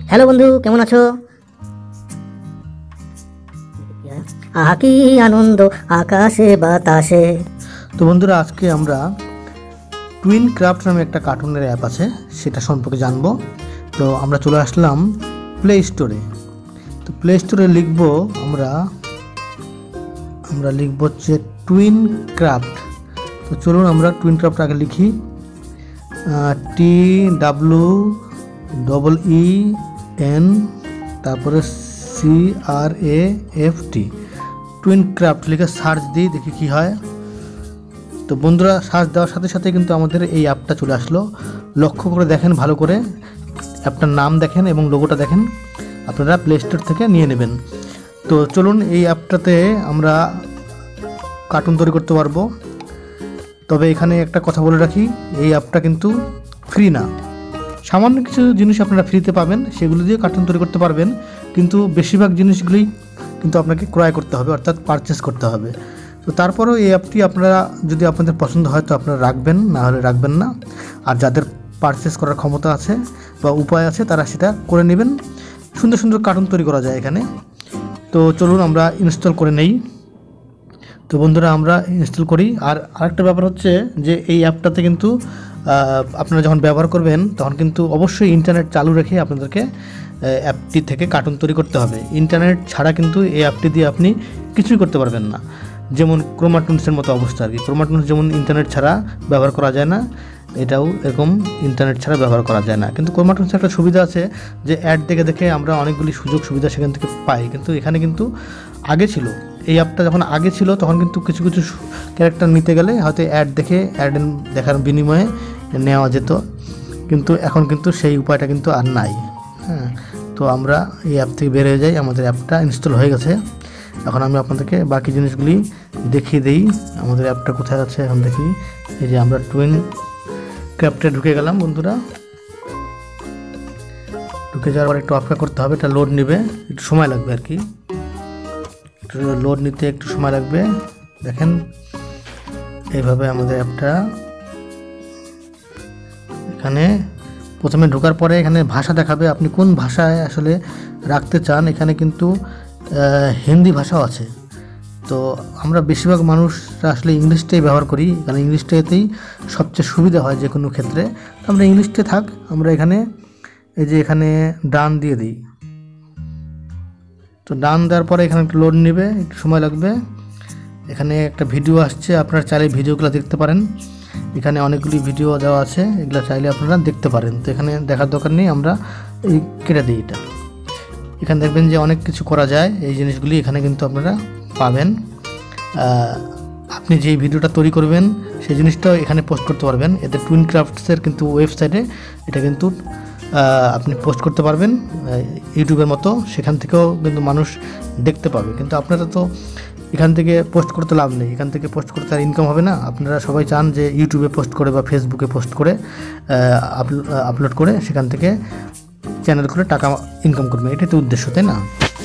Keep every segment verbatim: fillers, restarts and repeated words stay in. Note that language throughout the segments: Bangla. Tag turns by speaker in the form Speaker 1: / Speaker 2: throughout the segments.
Speaker 1: হ্যালো বন্ধু, কেমন আছো? আহা কি আনন্দ আকাশে বাতাসে।
Speaker 2: তো বন্ধুরা, আজকে আমরা টুইন ক্রাফট নামে একটা কার্টুনের অ্যাপ আছে, সেটা সম্পর্কে জানবো। তো আমরা চলে আসলাম প্লে স্টোরে। তো প্লে স্টোরে লিখব আমরা আমরা লিখব হচ্ছে টুইন ক্রাফট। তো চলুন আমরা টুইন ক্রাফট আগে লিখি, T W double E N তারপরে C R A F T, twin craft লিখে সার্চ দিই, দেখি কি হয়। তো বন্ধুরা, সার্চ দেওয়ার সাথে সাথে কিন্তু আমাদের এই অ্যাপটা চলে আসলো। লক্ষ্য করে দেখেন, ভালো করে অ্যাপটার নাম দেখেন এবং লোগোটা দেখেন, আপনারা প্লে স্টোর থেকে নিয়ে নেবেন। তো চলুন, এই অ্যাপটাতে আমরা কার্টুন তৈরি করতে পারবো। তবে এখানে একটা কথা বলে রাখি, এই অ্যাপটা কিন্তু ফ্রি না। সামান্য কিছু জিনিস আপনারা ফ্রিতে পাবেন, সেগুলো দিয়ে কার্টুন তৈরি করতে পারবেন, কিন্তু বেশিরভাগ জিনিসগুলোই কিন্তু আপনাকে ক্রয় করতে হবে, অর্থাৎ পারচেস করতে হবে। তো তারপরেও এই অ্যাপটি আপনারা যদি আপনাদের পছন্দ হয় তো আপনারা রাখবেন, না হলে রাখবেন না। আর যাদের পারচেস করার ক্ষমতা আছে বা উপায় আছে, তারা সেটা করে নেবেন। সুন্দর সুন্দর কার্টুন তৈরি করা যায় এখানে। তো চলুন আমরা ইনস্টল করে নেই। তো বন্ধুরা, আমরা ইনস্টল করি। আর আরেকটা ব্যাপার হচ্ছে যে এই অ্যাপটাতে কিন্তু আপনারা যখন ব্যবহার করবেন তখন কিন্তু অবশ্যই ইন্টারনেট চালু রেখে আপনাদেরকে অ্যাপটি থেকে কার্টুন তৈরি করতে হবে। ইন্টারনেট ছাড়া কিন্তু এই অ্যাপটি দিয়ে আপনি কিছুই করতে পারবেন না। যেমন ক্রোমাটুনসের মতো অবস্থা আর কি। ক্রোমাটুনস যেমন ইন্টারনেট ছাড়া ব্যবহার করা যায় না, এটাও এরকম ইন্টারনেট ছাড়া ব্যবহার করা যায় না। কিন্তু ক্রোমাটুনসের একটা সুবিধা আছে যে অ্যাড দেখে দেখে আমরা অনেকগুলি সুযোগ সুবিধা সেখান থেকে পাই, কিন্তু এখানে কিন্তু আগে ছিল। এই অ্যাপটা যখন আগে ছিল তখন কিন্তু কিছু কিছু ক্যারেক্টার নিতে গেলে হয়তো অ্যাড দেখে অ্যাড দেখার বিনিময়ে নেওয়া যেত, কিন্তু এখন কিন্তু সেই উপায়টা কিন্তু আর নাই। হ্যাঁ, তো আমরা এই অ্যাপ থেকে বের হয়ে যাই। আমাদের অ্যাপটা ইনস্টল হয়ে গেছে। এখন আমি আপনাদেরকে বাকি জিনিসগুলি দেখিয়ে দিই। আমাদের অ্যাপটা কোথায় আছে এখন দেখি। এই যে আমরা টুইন ক্রাফটে ঢুকে গেলাম বন্ধুরা। ঢুকে যাওয়ার পর একটু অপেক্ষা করতে হবে, এটা লোড নেবে, একটু সময় লাগবে আর কি। একটু লোড নিতে একটু সময় লাগবে। দেখেন এইভাবে আমাদের অ্যাপটা, এখানে প্রথমে ঢোকার পরে এখানে ভাষা দেখাবে, আপনি কোন ভাষায় আসলে রাখতে চান। এখানে কিন্তু হিন্দি ভাষাও আছে। তো আমরা বেশিরভাগ মানুষরা আসলে ইংলিশটাই ব্যবহার করি, কারণ ইংলিশটাতেই সবচেয়ে সুবিধা হয় যে কোনো ক্ষেত্রে। আমরা ইংলিশটাই থাক, আমরা এখানে এই যে এখানে ডান দিয়ে দিই। তো ডান দেওয়ার পরে এখানে একটু লোড নেবে, একটু সময় লাগবে। এখানে একটা ভিডিও আসছে, আপনারা চাইলে ভিডিওগুলো দেখতে পারেন। এখানে অনেকগুলি ভিডিও দেওয়া আছে, এগুলো চাইলে আপনারা দেখতে পারেন। তো এখানে দেখার দরকার নেই, আমরা এই কেটে দিই এটা। এখানে দেখবেন যে অনেক কিছু করা যায়, এই জিনিসগুলি এখানে কিন্তু আপনারা পাবেন। আপনি যেই ভিডিওটা তৈরি করবেন সেই জিনিসটাও এখানে পোস্ট করতে পারবেন। এতে টুইন ক্রাফটসের কিন্তু ওয়েবসাইটে এটা কিন্তু আপনি পোস্ট করতে পারবেন ইউটিউবের মতো, সেখান থেকেও কিন্তু মানুষ দেখতে পাবে। কিন্তু আপনারা তো এখান থেকে পোস্ট করতে লাভ নেই, এখান থেকে পোস্ট করতে আর ইনকাম হবে না। আপনারা সবাই চান যে ইউটিউবে পোস্ট করে বা ফেসবুকে পোস্ট করে আপলোড করে সেখান থেকে চ্যানেল করে টাকা ইনকাম করবে, এটাই তো উদ্দেশ্য, তাই না?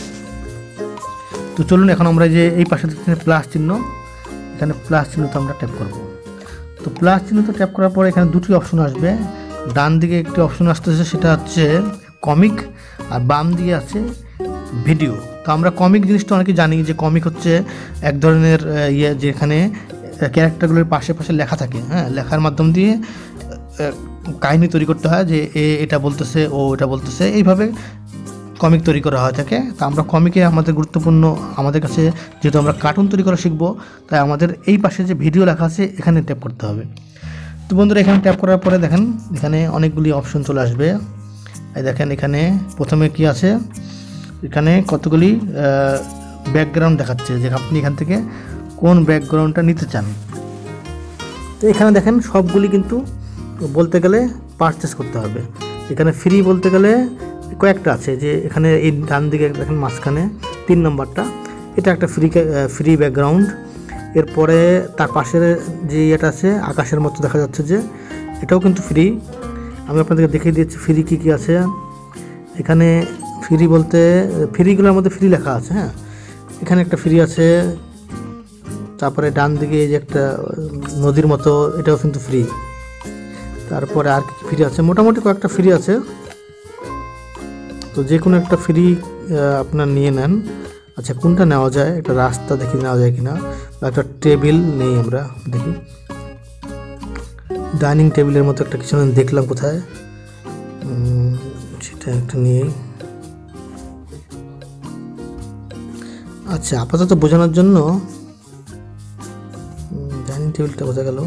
Speaker 2: তো চলুন এখন আমরা যে এই পাশে প্লাস চিহ্ন, এখানে প্লাস চিহ্ন তো আমরা ট্যাপ করব। তো প্লাস চিহ্ন তো ট্যাপ করার পরে এখানে দুটি অপশন আসবে। ডান দিকে একটি অপশন আসতেছে, সেটা হচ্ছে কমিক, আর বাম দিকে আছে ভিডিও। তো আমরা কমিক জিনিসটা অনেকে জানি যে কমিক হচ্ছে এক ধরনের ইয়ে, যেখানে ক্যারেক্টারগুলোর পাশে পাশে লেখা থাকে। হ্যাঁ, লেখার মাধ্যম দিয়ে কাহিনী তৈরি করতে হয়, যে এ এটা বলতেছে, ও এটা বলতেছে, এইভাবে কমিক তৈরি করা হয় থাকে। তা আমরা কমিকে আমাদের গুরুত্বপূর্ণ, আমাদের কাছে যেহেতু আমরা কার্টুন তৈরি করা শিখবো, তাই আমাদের এই পাশে যে ভিডিও লেখা আছে এখানে ট্যাপ করতে হবে। তো বন্ধুরা, এখানে ট্যাপ করার পরে দেখেন এখানে অনেকগুলি অপশন চলে আসবে। এই দেখেন এখানে প্রথমে কি আছে, এখানে কতগুলি ব্যাকগ্রাউন্ড দেখাচ্ছে যে আপনি এখান থেকে কোন ব্যাকগ্রাউন্ডটা নিতে চান। তো এখানে দেখেন সবগুলি কিন্তু বলতে গেলে পারচেস করতে হবে। এখানে ফ্রি বলতে গেলে কয়েকটা আছে, যে এখানে এই ডান দিকে দেখেন মাঝখানে তিন নম্বরটা, এটা একটা ফ্রি ফ্রি ব্যাকগ্রাউন্ড। এরপরে তার পাশের যে ইয়েটা আছে আকাশের মতো দেখা যাচ্ছে, যে এটাও কিন্তু ফ্রি। আমি আপনাদেরকে দেখিয়ে দিচ্ছি ফ্রি কী কী আছে। এখানে ফ্রি বলতে ফ্রিগুলোর মধ্যে ফ্রি লেখা আছে। হ্যাঁ, এখানে একটা ফ্রি আছে। তারপরে ডান দিকে এই যে একটা নদীর মতো, এটাও কিন্তু ফ্রি। তারপরে আর কি ফ্রি আছে, মোটামুটি কয়েকটা ফ্রি আছে। তো যে কোনো একটা ফ্রি আপনার নিয়ে নেন। আচ্ছা, কোনটা নেওয়া যায়, একটা রাস্তা দেখি নেওয়া যায় কিনা, বা একটা টেবিল নেই, আমরা দেখি ডাইনিং টেবিলের মতো একটা কিছু দেখলাম কোথায়, সেটা একটা নিয়েই। আচ্ছা, আপাতত বোঝানোর জন্য ডাইনিং টেবিলটা কোথায় গেল,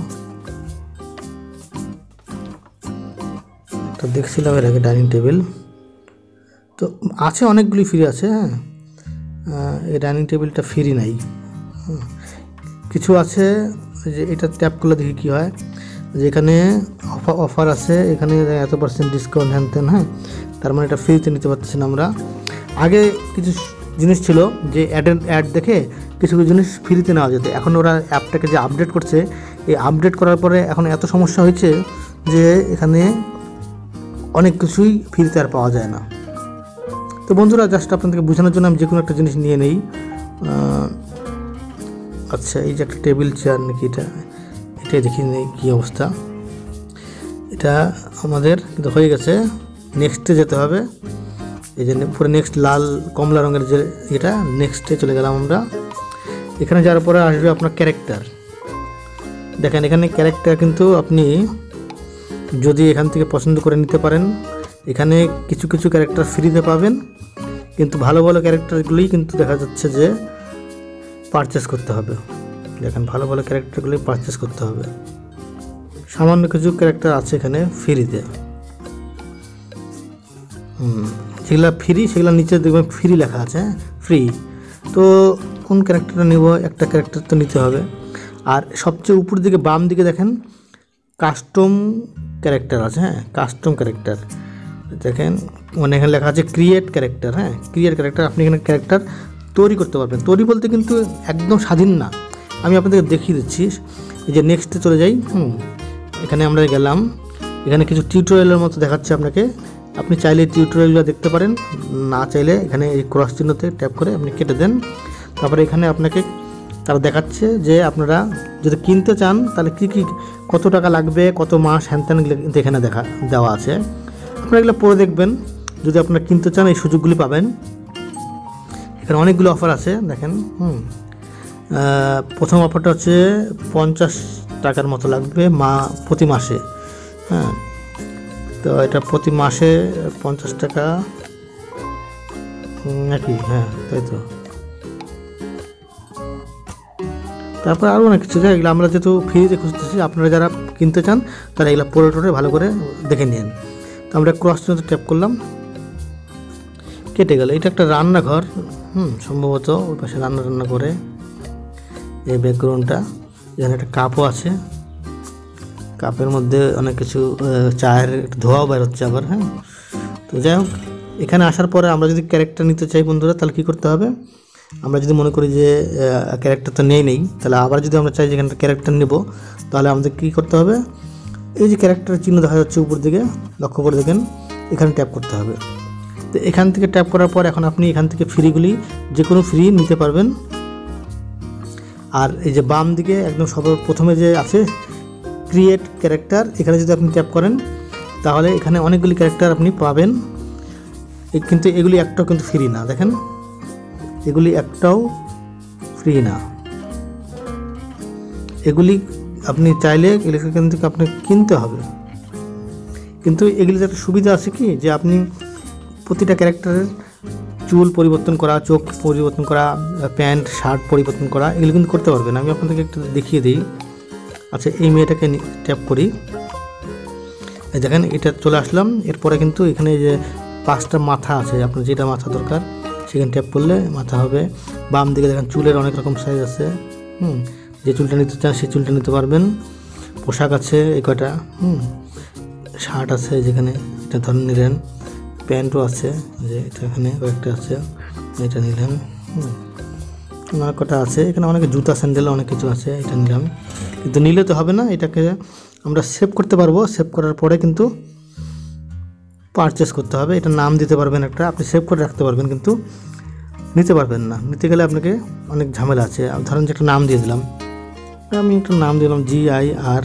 Speaker 2: একটা দেখছিলাম এর আগে ডাইনিং টেবিল, তো আছে অনেকগুলি ফ্রি আছে। হ্যাঁ, এই ডাইনিং টেবিলটা ফ্রি নাই, কিছু আছে যে এটা ট্যাপ করলে দেখি কী হয়, যেখানে অফার অফার আছে, এখানে এত পার্সেন্ট ডিসকাউন্ট হ্যান তেন। হ্যাঁ, তার মানে এটা ফ্রিতে নিতে পারতেছি না আমরা। আগে কিছু জিনিস ছিল যে অ্যাডের অ্যাড দেখে কিছু কিছু জিনিস ফ্রিতে নেওয়া যেত, এখন ওরা অ্যাপটাকে যে আপডেট করছে, এই আপডেট করার পরে এখন এত সমস্যা হয়েছে যে এখানে অনেক কিছুই ফ্রিতে আর পাওয়া যায় না। তো বন্ধুরা, জাস্ট আপনাদেরকে বোঝানোর জন্য আমি যে কোনো একটা জিনিস নিয়ে নেই। আচ্ছা, এই যে একটা টেবিল চেয়ার নাকি, এটা এটাই দেখি নেই কী অবস্থা। এটা আমাদের কিন্তু হয়ে গেছে, নেক্সটে যেতে হবে। এই যে পুরো নেক্সট লাল কমলা রঙের যে এটা, নেক্সটে চলে গেলাম আমরা। এখানে যাওয়ার পরে আসবে আপনার ক্যারেক্টার। দেখেন এখানে ক্যারেক্টার কিন্তু আপনি যদি এখান থেকে পছন্দ করে নিতে পারেন, এখানে কিছু কিছু ক্যারেক্টার ফ্রিতে পাবেন, কিন্তু ভালো ভালো ক্যারেক্টারগুলোই কিন্তু দেখা যাচ্ছে যে পারচেস করতে হবে। দেখেন ভালো ভালো ক্যারেক্টারগুলোই পারচেস করতে হবে। সামান্য কিছু ক্যারেক্টার আছে এখানে ফ্রিতে, হুম যেগুলো ফ্রি সেগুলো নিচে দেখবেন ফ্রি লেখা আছে, ফ্রি। তো কোন ক্যারেক্টারটা নেব, একটা ক্যারেক্টার তো নিতে হবে। আর সবচেয়ে উপর দিকে বাম দিকে দেখেন কাস্টম ক্যারেক্টার আছে। হ্যাঁ, কাস্টম ক্যারেক্টার দেখেন, মানে এখানে লেখা আছে ক্রিয়েট ক্যারেক্টার। হ্যাঁ, ক্রিয়েট ক্যারেক্টার, আপনি এখানে ক্যারেক্টার তৈরি করতে পারবেন। তৈরি বলতে কিন্তু একদম স্বাধীন না, আমি আপনাদেরকে দেখিয়ে দিচ্ছি। এই যে নেক্সটে চলে যাই, হুম এখানে আমরা গেলাম, এখানে কিছু টিউটোরিয়ালের মতো দেখাচ্ছে আপনাকে। আপনি চাইলে টিউটোরিয়ালগুলো দেখতে পারেন, না চাইলে এখানে এই ক্রস চিহ্নতে ট্যাপ করে আপনি কেটে দেন। তারপরে এখানে আপনাকে তারা দেখাচ্ছে যে আপনারা যদি কিনতে চান তাহলে কী কী কত টাকা লাগবে, কত মাস হ্যান ত্যান কিন্তু এখানে দেখা দেওয়া আছে। আপনারা এগুলো পড়ে দেখবেন, যদি আপনারা কিনতে চান এই সুযোগগুলি পাবেন। এখানে অনেকগুলো অফার আছে দেখেন। হুম প্রথম অফারটা হচ্ছে পঞ্চাশ টাকার মতো লাগবে মা প্রতি মাসে। হ্যাঁ, তো এটা প্রতি মাসে পঞ্চাশ টাকা নাকি? হ্যাঁ, তাই তো। তারপর আরও অনেক কিছু, এগুলো আমরা যেহেতু ফ্রিতে খুঁজতেছি, আপনারা যারা কিনতে চান তারা এগুলো পরে টোরে ভালো করে দেখে নিন। তো আমরা ক্রস চিহ্নতে ট্যাপ করলাম, কেটে গেল। এটা একটা রান্নাঘর, হুম সম্ভবত ওই পাশে রান্না রান্না করে। এই ব্যাকগ্রাউন্ডটা, এখানে একটা কাপও আছে, কাপের মধ্যে অনেক কিছু চায়ের ধোঁয়াও বের হচ্ছে আবার। হ্যাঁ, তো যাই হোক, এখানে আসার পরে আমরা যদি ক্যারেক্টার নিতে চাই বন্ধুরা, তাহলে কী করতে হবে? আমরা যদি মনে করি যে ক্যারেক্টার তো নেই নেই তাহলে আবার যদি আমরা চাই যে এখানটা ক্যারেক্টার নেব, তাহলে আমাদের কী করতে হবে? এই যে ক্যারেক্টারের চিহ্ন দেখা যাচ্ছে উপর দিকে, লক্ষ্য করে দেখেন, এখানে ট্যাপ করতে হবে। তো এখান থেকে ট্যাপ করার পর এখন আপনি এখান থেকে ফ্রিগুলি যে কোনো ফ্রি নিতে পারবেন। আর এই যে বাম দিকে একদম সর্বপ্রথমে যে আছে ক্রিয়েট ক্যারেক্টার, এখানে যদি আপনি ট্যাপ করেন তাহলে এখানে অনেকগুলি ক্যারেক্টার আপনি পাবেন, কিন্তু এগুলি একটাও কিন্তু ফ্রি না। দেখেন এগুলি একটাও ফ্রি না, এগুলি আপনি চাইলে এখান থেকে আপনাকে কিনতে হবে। কিন্তু এগুলিতে একটা সুবিধা আছে কি, যে আপনি প্রতিটা ক্যারেক্টারের চুল পরিবর্তন করা, চোখ পরিবর্তন করা, প্যান্ট শার্ট পরিবর্তন করা, এগুলো কিন্তু করতে পারবেন। আমি আপনাদেরকে একটু দেখিয়ে দিই। আচ্ছা, এই মেয়েটাকে ট্যাপ করি, দেখেন এটা চলে আসলাম। এরপরে কিন্তু এখানে যে পাঁচটা মাথা আছে, আপনার যেটা মাথা দরকার সেখানে ট্যাপ করলে মাথা হবে। বাম দিকে দেখেন চুলের অনেক রকম সাইজ আছে, হুম যে চুলটা নিতে চান সেই চুলটা নিতে পারবেন। পোশাক আছে এই কয়টা, হুম শার্ট আছে যেখানে এটা ধরে নিলেন, প্যান্টও আছে যে এটা এখানে কয়েকটা আছে, এটা নিলেন। হুম অনেক কটা আছে এখানে, অনেক জুতা স্যান্ডেল অনেক কিছু আছে, এটা নিলাম। কিন্তু নিলে তো হবে না, এটাকে আমরা সেভ করতে পারবো। সেভ করার পরে কিন্তু পারচেস করতে হবে। এটা নাম দিতে পারবেন একটা, আপনি সেভ করে রাখতে পারবেন, কিন্তু নিতে পারবেন না। নিতে গেলে আপনাকে অনেক ঝামেলা আছে। ধরেন যে একটা নাম দিয়ে দিলাম, আমি একটা নাম দিলাম G I R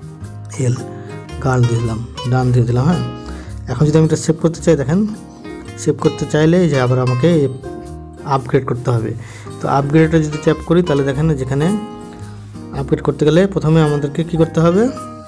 Speaker 2: L, girl দিয়ে দিলাম, ডান দিয়ে দিলাম। হ্যাঁ, এখন যদি আমি এটা সেভ করতে চাই, দেখেন সেভ করতে চাইলে যে আবার আমাকে আপগ্রেড করতে হবে। তো আপগ্রেডটা যদি ট্যাপ করি তাহলে দেখেন যেখানে আপগ্রেড করতে গেলে প্রথমে আমাদেরকে কি করতে হবে,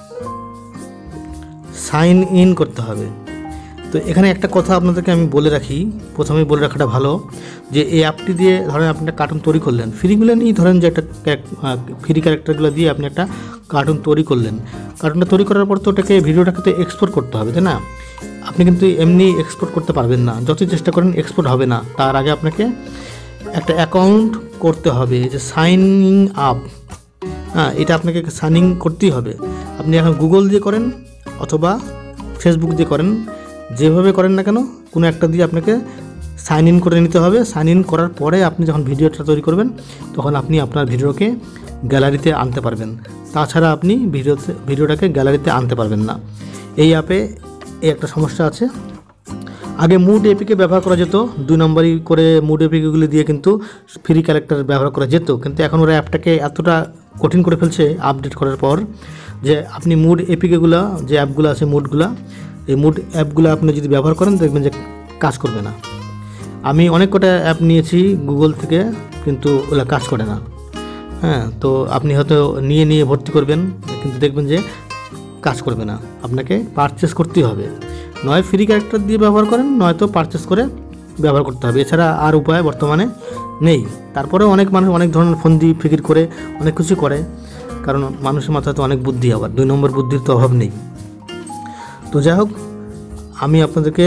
Speaker 2: সাইন ইন করতে হবে। তো এখানে একটা কথা আপনাদেরকে আমি বলে রাখি, প্রথমেই বলে রাখাটা ভালো, যে এই অ্যাপটি দিয়ে ধরেন আপনি একটা কার্টুন তৈরি করলেন, ফ্রিগুলো নিয়ে ধরেন যে একটা ফ্রি ক্যারেক্টারগুলো দিয়ে আপনি একটা কার্টুন তৈরি করলেন। কার্টুনটা তৈরি করার পর তো ওটাকে ভিডিওটাকে তো এক্সপোর্ট করতে হবে, তাই না? আপনি কিন্তু এমনি এক্সপোর্ট করতে পারবেন না, যতই চেষ্টা করেন এক্সপোর্ট হবে না। তার আগে আপনাকে একটা অ্যাকাউন্ট করতে হবে, যে সাইনিং আপ, হ্যাঁ এটা আপনাকে সাইন ইন করতেই হবে। আপনি এখন গুগল দিয়ে করেন অথবা ফেসবুক দিয়ে করেন, যেভাবে করেন না কেন কোনো একটা দিয়ে আপনাকে সাইন ইন করে নিতে হবে। সাইন ইন করার পরে আপনি যখন ভিডিওটা তৈরি করবেন তখন আপনি আপনার ভিডিওকে গ্যালারিতে আনতে পারবেন, তাছাড়া আপনি ভিডিওতে ভিডিওটাকে গ্যালারিতে আনতে পারবেন না। এই অ্যাপে এই একটা সমস্যা আছে। আগে মুড এপিকে ব্যবহার করা যেত, দুই নম্বরই করে মুড এপিকেগুলি দিয়ে কিন্তু ফ্রি ক্যারেক্টার ব্যবহার করা যেত, কিন্তু এখন ওরা অ্যাপটাকে এতটা কঠিন করে ফেলছে আপডেট করার পর, যে আপনি মুড এপিকেগুলো যে অ্যাপগুলো আছে মুডগুলো, এই মুড অ্যাপগুলো আপনি যদি ব্যবহার করেন দেখবেন যে কাজ করবে না। আমি অনেক কটা অ্যাপ নিয়েছি গুগল থেকে, কিন্তু ওগুলো কাজ করে না। হ্যাঁ, তো আপনি হয়তো নিয়ে নিয়ে ভর্তি করবেন, কিন্তু দেখবেন যে কাজ করবে না, আপনাকে পারচেস করতেই হবে। নয় ফ্রি ক্যারেক্টার দিয়ে ব্যবহার করেন, নয়তো পারচেস করে ব্যবহার করতে হবে, এছাড়া আর উপায় বর্তমানে নেই। তারপরে অনেক মানুষ অনেক ধরনের ফোন দিয়ে ফিকির করে অনেক কিছু করে, কারণ মানুষের মাথায় তো অনেক বুদ্ধি, আবার দুই নম্বর বুদ্ধির তো অভাব নেই। তো যাই হোক, আমি আপনাদেরকে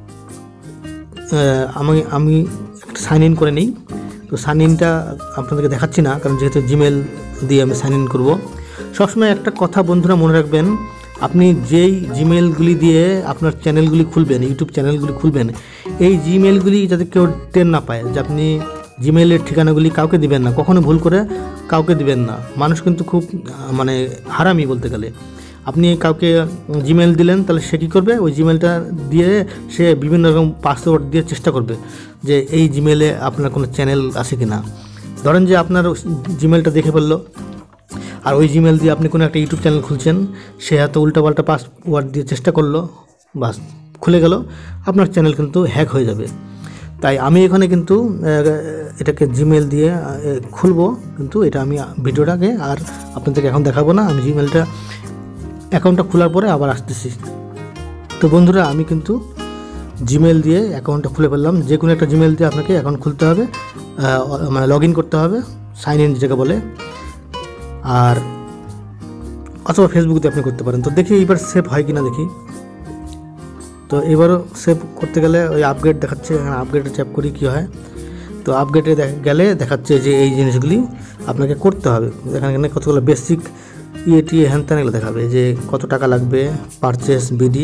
Speaker 2: আমি আমি একটা সাইন ইন করে নিই। তো সাইন ইনটা আপনাদেরকে দেখাচ্ছি না, কারণ যেহেতু জিমেল দিয়ে আমি সাইন ইন করবো। সবসময় একটা কথা বন্ধুরা মনে রাখবেন, আপনি যেই জিমেলগুলি দিয়ে আপনার চ্যানেলগুলি খুলবেন, ইউটিউব চ্যানেলগুলি খুলবেন, এই জিমেলগুলি যাতে কেউ টের না পায়, যে আপনি জিমেলের ঠিকানাগুলি কাউকে দিবেন না, কখনো ভুল করে কাউকে দিবেন না। মানুষ কিন্তু খুব মানে হারামি বলতে গেলে। আপনি কাউকে জিমেল দিলেন, তাহলে সে কী করবে, ওই জিমেলটা দিয়ে সে বিভিন্ন রকম পাসওয়ার্ড দিয়ে চেষ্টা করবে যে এই জিমেলে আপনার কোনো চ্যানেল আছে কি না। ধরেন যে আপনার জিমেলটা দেখে ফেললো, আর ওই জিমেল দিয়ে আপনি কোনো একটা ইউটিউব চ্যানেল খুলছেন, সে হয়তো উল্টাপাল্টা পাসওয়ার্ড দিয়ে চেষ্টা করলো, বাস খুলে গেল, আপনার চ্যানেল কিন্তু হ্যাক হয়ে যাবে। তাই আমি এখানে কিন্তু এটাকে জিমেল দিয়ে খুলবো, কিন্তু এটা আমি ভিডিওটাকে আর আপনাদেরকে এখন দেখাবো না। আমি জিমেলটা অ্যাকাউন্টটা খোলার পরে আবার আসতেছি। তো বন্ধুরা, আমি কিন্তু জিমেল দিয়ে অ্যাকাউন্টটা খুলে ফেললাম। যে কোনো একটা জিমেল দিয়ে আপনাকে অ্যাকাউন্ট খুলতে হবে, মানে লগ ইন করতে হবে, সাইন ইন যেটাকে বলে, আর অথবা ফেসবুক দিয়ে আপনি করতে পারেন। তো দেখি এবার সেভ হয় কিনা দেখি। তো এবারও সেভ করতে গেলে ওই আপগ্রেড দেখাচ্ছে, এখানে আপগ্রেডে চ্যাপ করি কী হয়। তো আপগ্রেডে গেলে দেখাচ্ছে যে এই জিনিসগুলি আপনাকে করতে হবে। এখানে কতগুলো বেসিক ইএটি হ্যান ত্যান এগুলো দেখাবে, যে কত টাকা লাগবে, পারচেস বিডি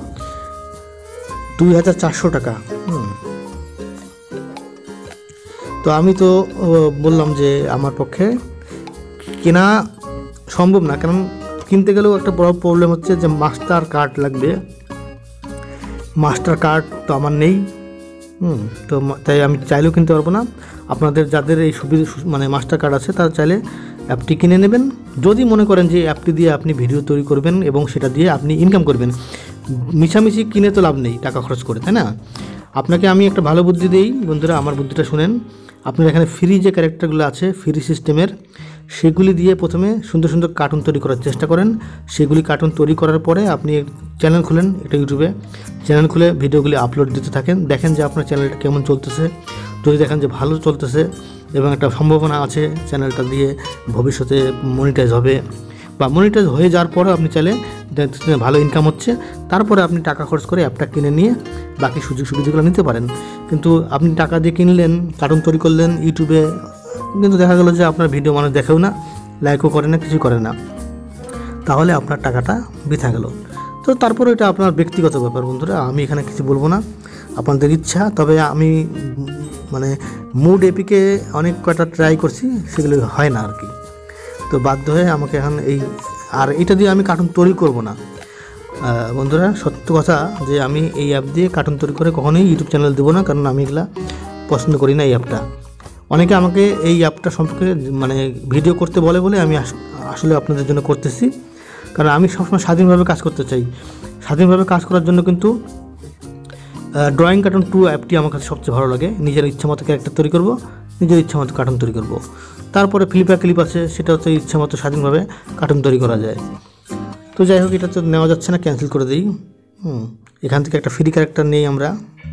Speaker 2: দুই হাজার চারশো টাকা। হুম তো আমি তো বললাম যে আমার পক্ষে কেনা সম্ভব না, কারণ কিনতে গেলেও একটা বড় প্রবলেম হচ্ছে যে মাস্টার কার্ড লাগবে। মাস্টার কার্ড তো আমার নেই, হুম তো তাই আমি চাইলেও কিনতে পারবো না। আপনাদের যাদের এই সুবিধা মানে মাস্টার কার্ড আছে, তারা চাইলে অ্যাপটি কিনে নেবেন, যদি মনে করেন যে অ্যাপটি দিয়ে আপনি ভিডিও তৈরি করবেন এবং সেটা দিয়ে আপনি ইনকাম করবেন। মিছামিছি কিনে তো লাভ নেই টাকা খরচ করে, তাই না? আপনাকে আমি একটা ভালো বুদ্ধি দিই বন্ধুরা, আমার বুদ্ধিটা শুনেন। আপনার এখানে ফ্রি যে ক্যারেক্টারগুলো আছে ফ্রি সিস্টেমের, সেগুলি দিয়ে প্রথমে সুন্দর সুন্দর কার্টুন তৈরি করার চেষ্টা করেন। সেগুলি কার্টুন তৈরি করার পরে আপনি চ্যানেল খুলেন, একটা ইউটিউবে চ্যানেল খুলে ভিডিওগুলি আপলোড দিতে থাকেন। দেখেন যে আপনার চ্যানেলটা কেমন চলতেছে। যদি দেখেন যে ভালো চলতেছে এবং একটা সম্ভাবনা আছে চ্যানেলটা দিয়ে ভবিষ্যতে মনিটাইজ হবে, বা মনিটাইজ হয়ে যাওয়ার পরে আপনি চাইলে ভালো ইনকাম হচ্ছে, তারপরে আপনি টাকা খরচ করে অ্যাপটা কিনে নিয়ে বাকি সুযোগ সুবিধাগুলো নিতে পারেন। কিন্তু আপনি টাকা দিয়ে কিনলেন, কার্টুন তৈরি করলেন ইউটিউবে, কিন্তু দেখা গেলো যে আপনার ভিডিও মানুষ দেখেও না, লাইকও করে না, কিছু করে না, তাহলে আপনার টাকাটা বৃথা গেল। তো তারপরে এটা আপনার ব্যক্তিগত ব্যাপার বন্ধুরা, আমি এখানে কিছু বলবো না, আপনাদের ইচ্ছা। তবে আমি মানে মুড এপিকে অনেক কয়টা ট্রাই করছি, সেগুলো হয় না আর কি। তো বাধ্য হয়ে আমাকে এখন এই, আর এটা দিয়ে আমি কার্টুন তৈরি করব না বন্ধুরা, সত্য কথা যে আমি এই অ্যাপ দিয়ে কার্টুন তৈরি করে কখনোই ইউটিউব চ্যানেল দেবো না, কারণ আমি এগুলা পছন্দ করি না এই অ্যাপটা। অনেকে আমাকে এই অ্যাপটা সম্পর্কে মানে ভিডিও করতে বলে বলে আমি আসলে আপনাদের জন্য করতেছি, কারণ আমি সবসময় স্বাধীনভাবে কাজ করতে চাই। স্বাধীনভাবে কাজ করার জন্য কিন্তু ড্রয়িং কার্টুন টু অ্যাপটি আমার কাছে সবচেয়ে ভালো লাগে। নিজের ইচ্ছা মতো ক্যারেক্টার তৈরি করব, নিজের ইচ্ছা মতো কার্টুন তৈরি করব। তারপরে ফ্লিপা ক্লিপ আছে, সেটা হচ্ছে ইচ্ছা মতো স্বাধীনভাবে কার্টুন তৈরি করা যায়। তো যাই হোক, এটা তো নেওয়া যাচ্ছে না, ক্যান্সেল করে দিই। হুম এখান থেকে একটা ফ্রি ক্যারেক্টার নেই আমরা,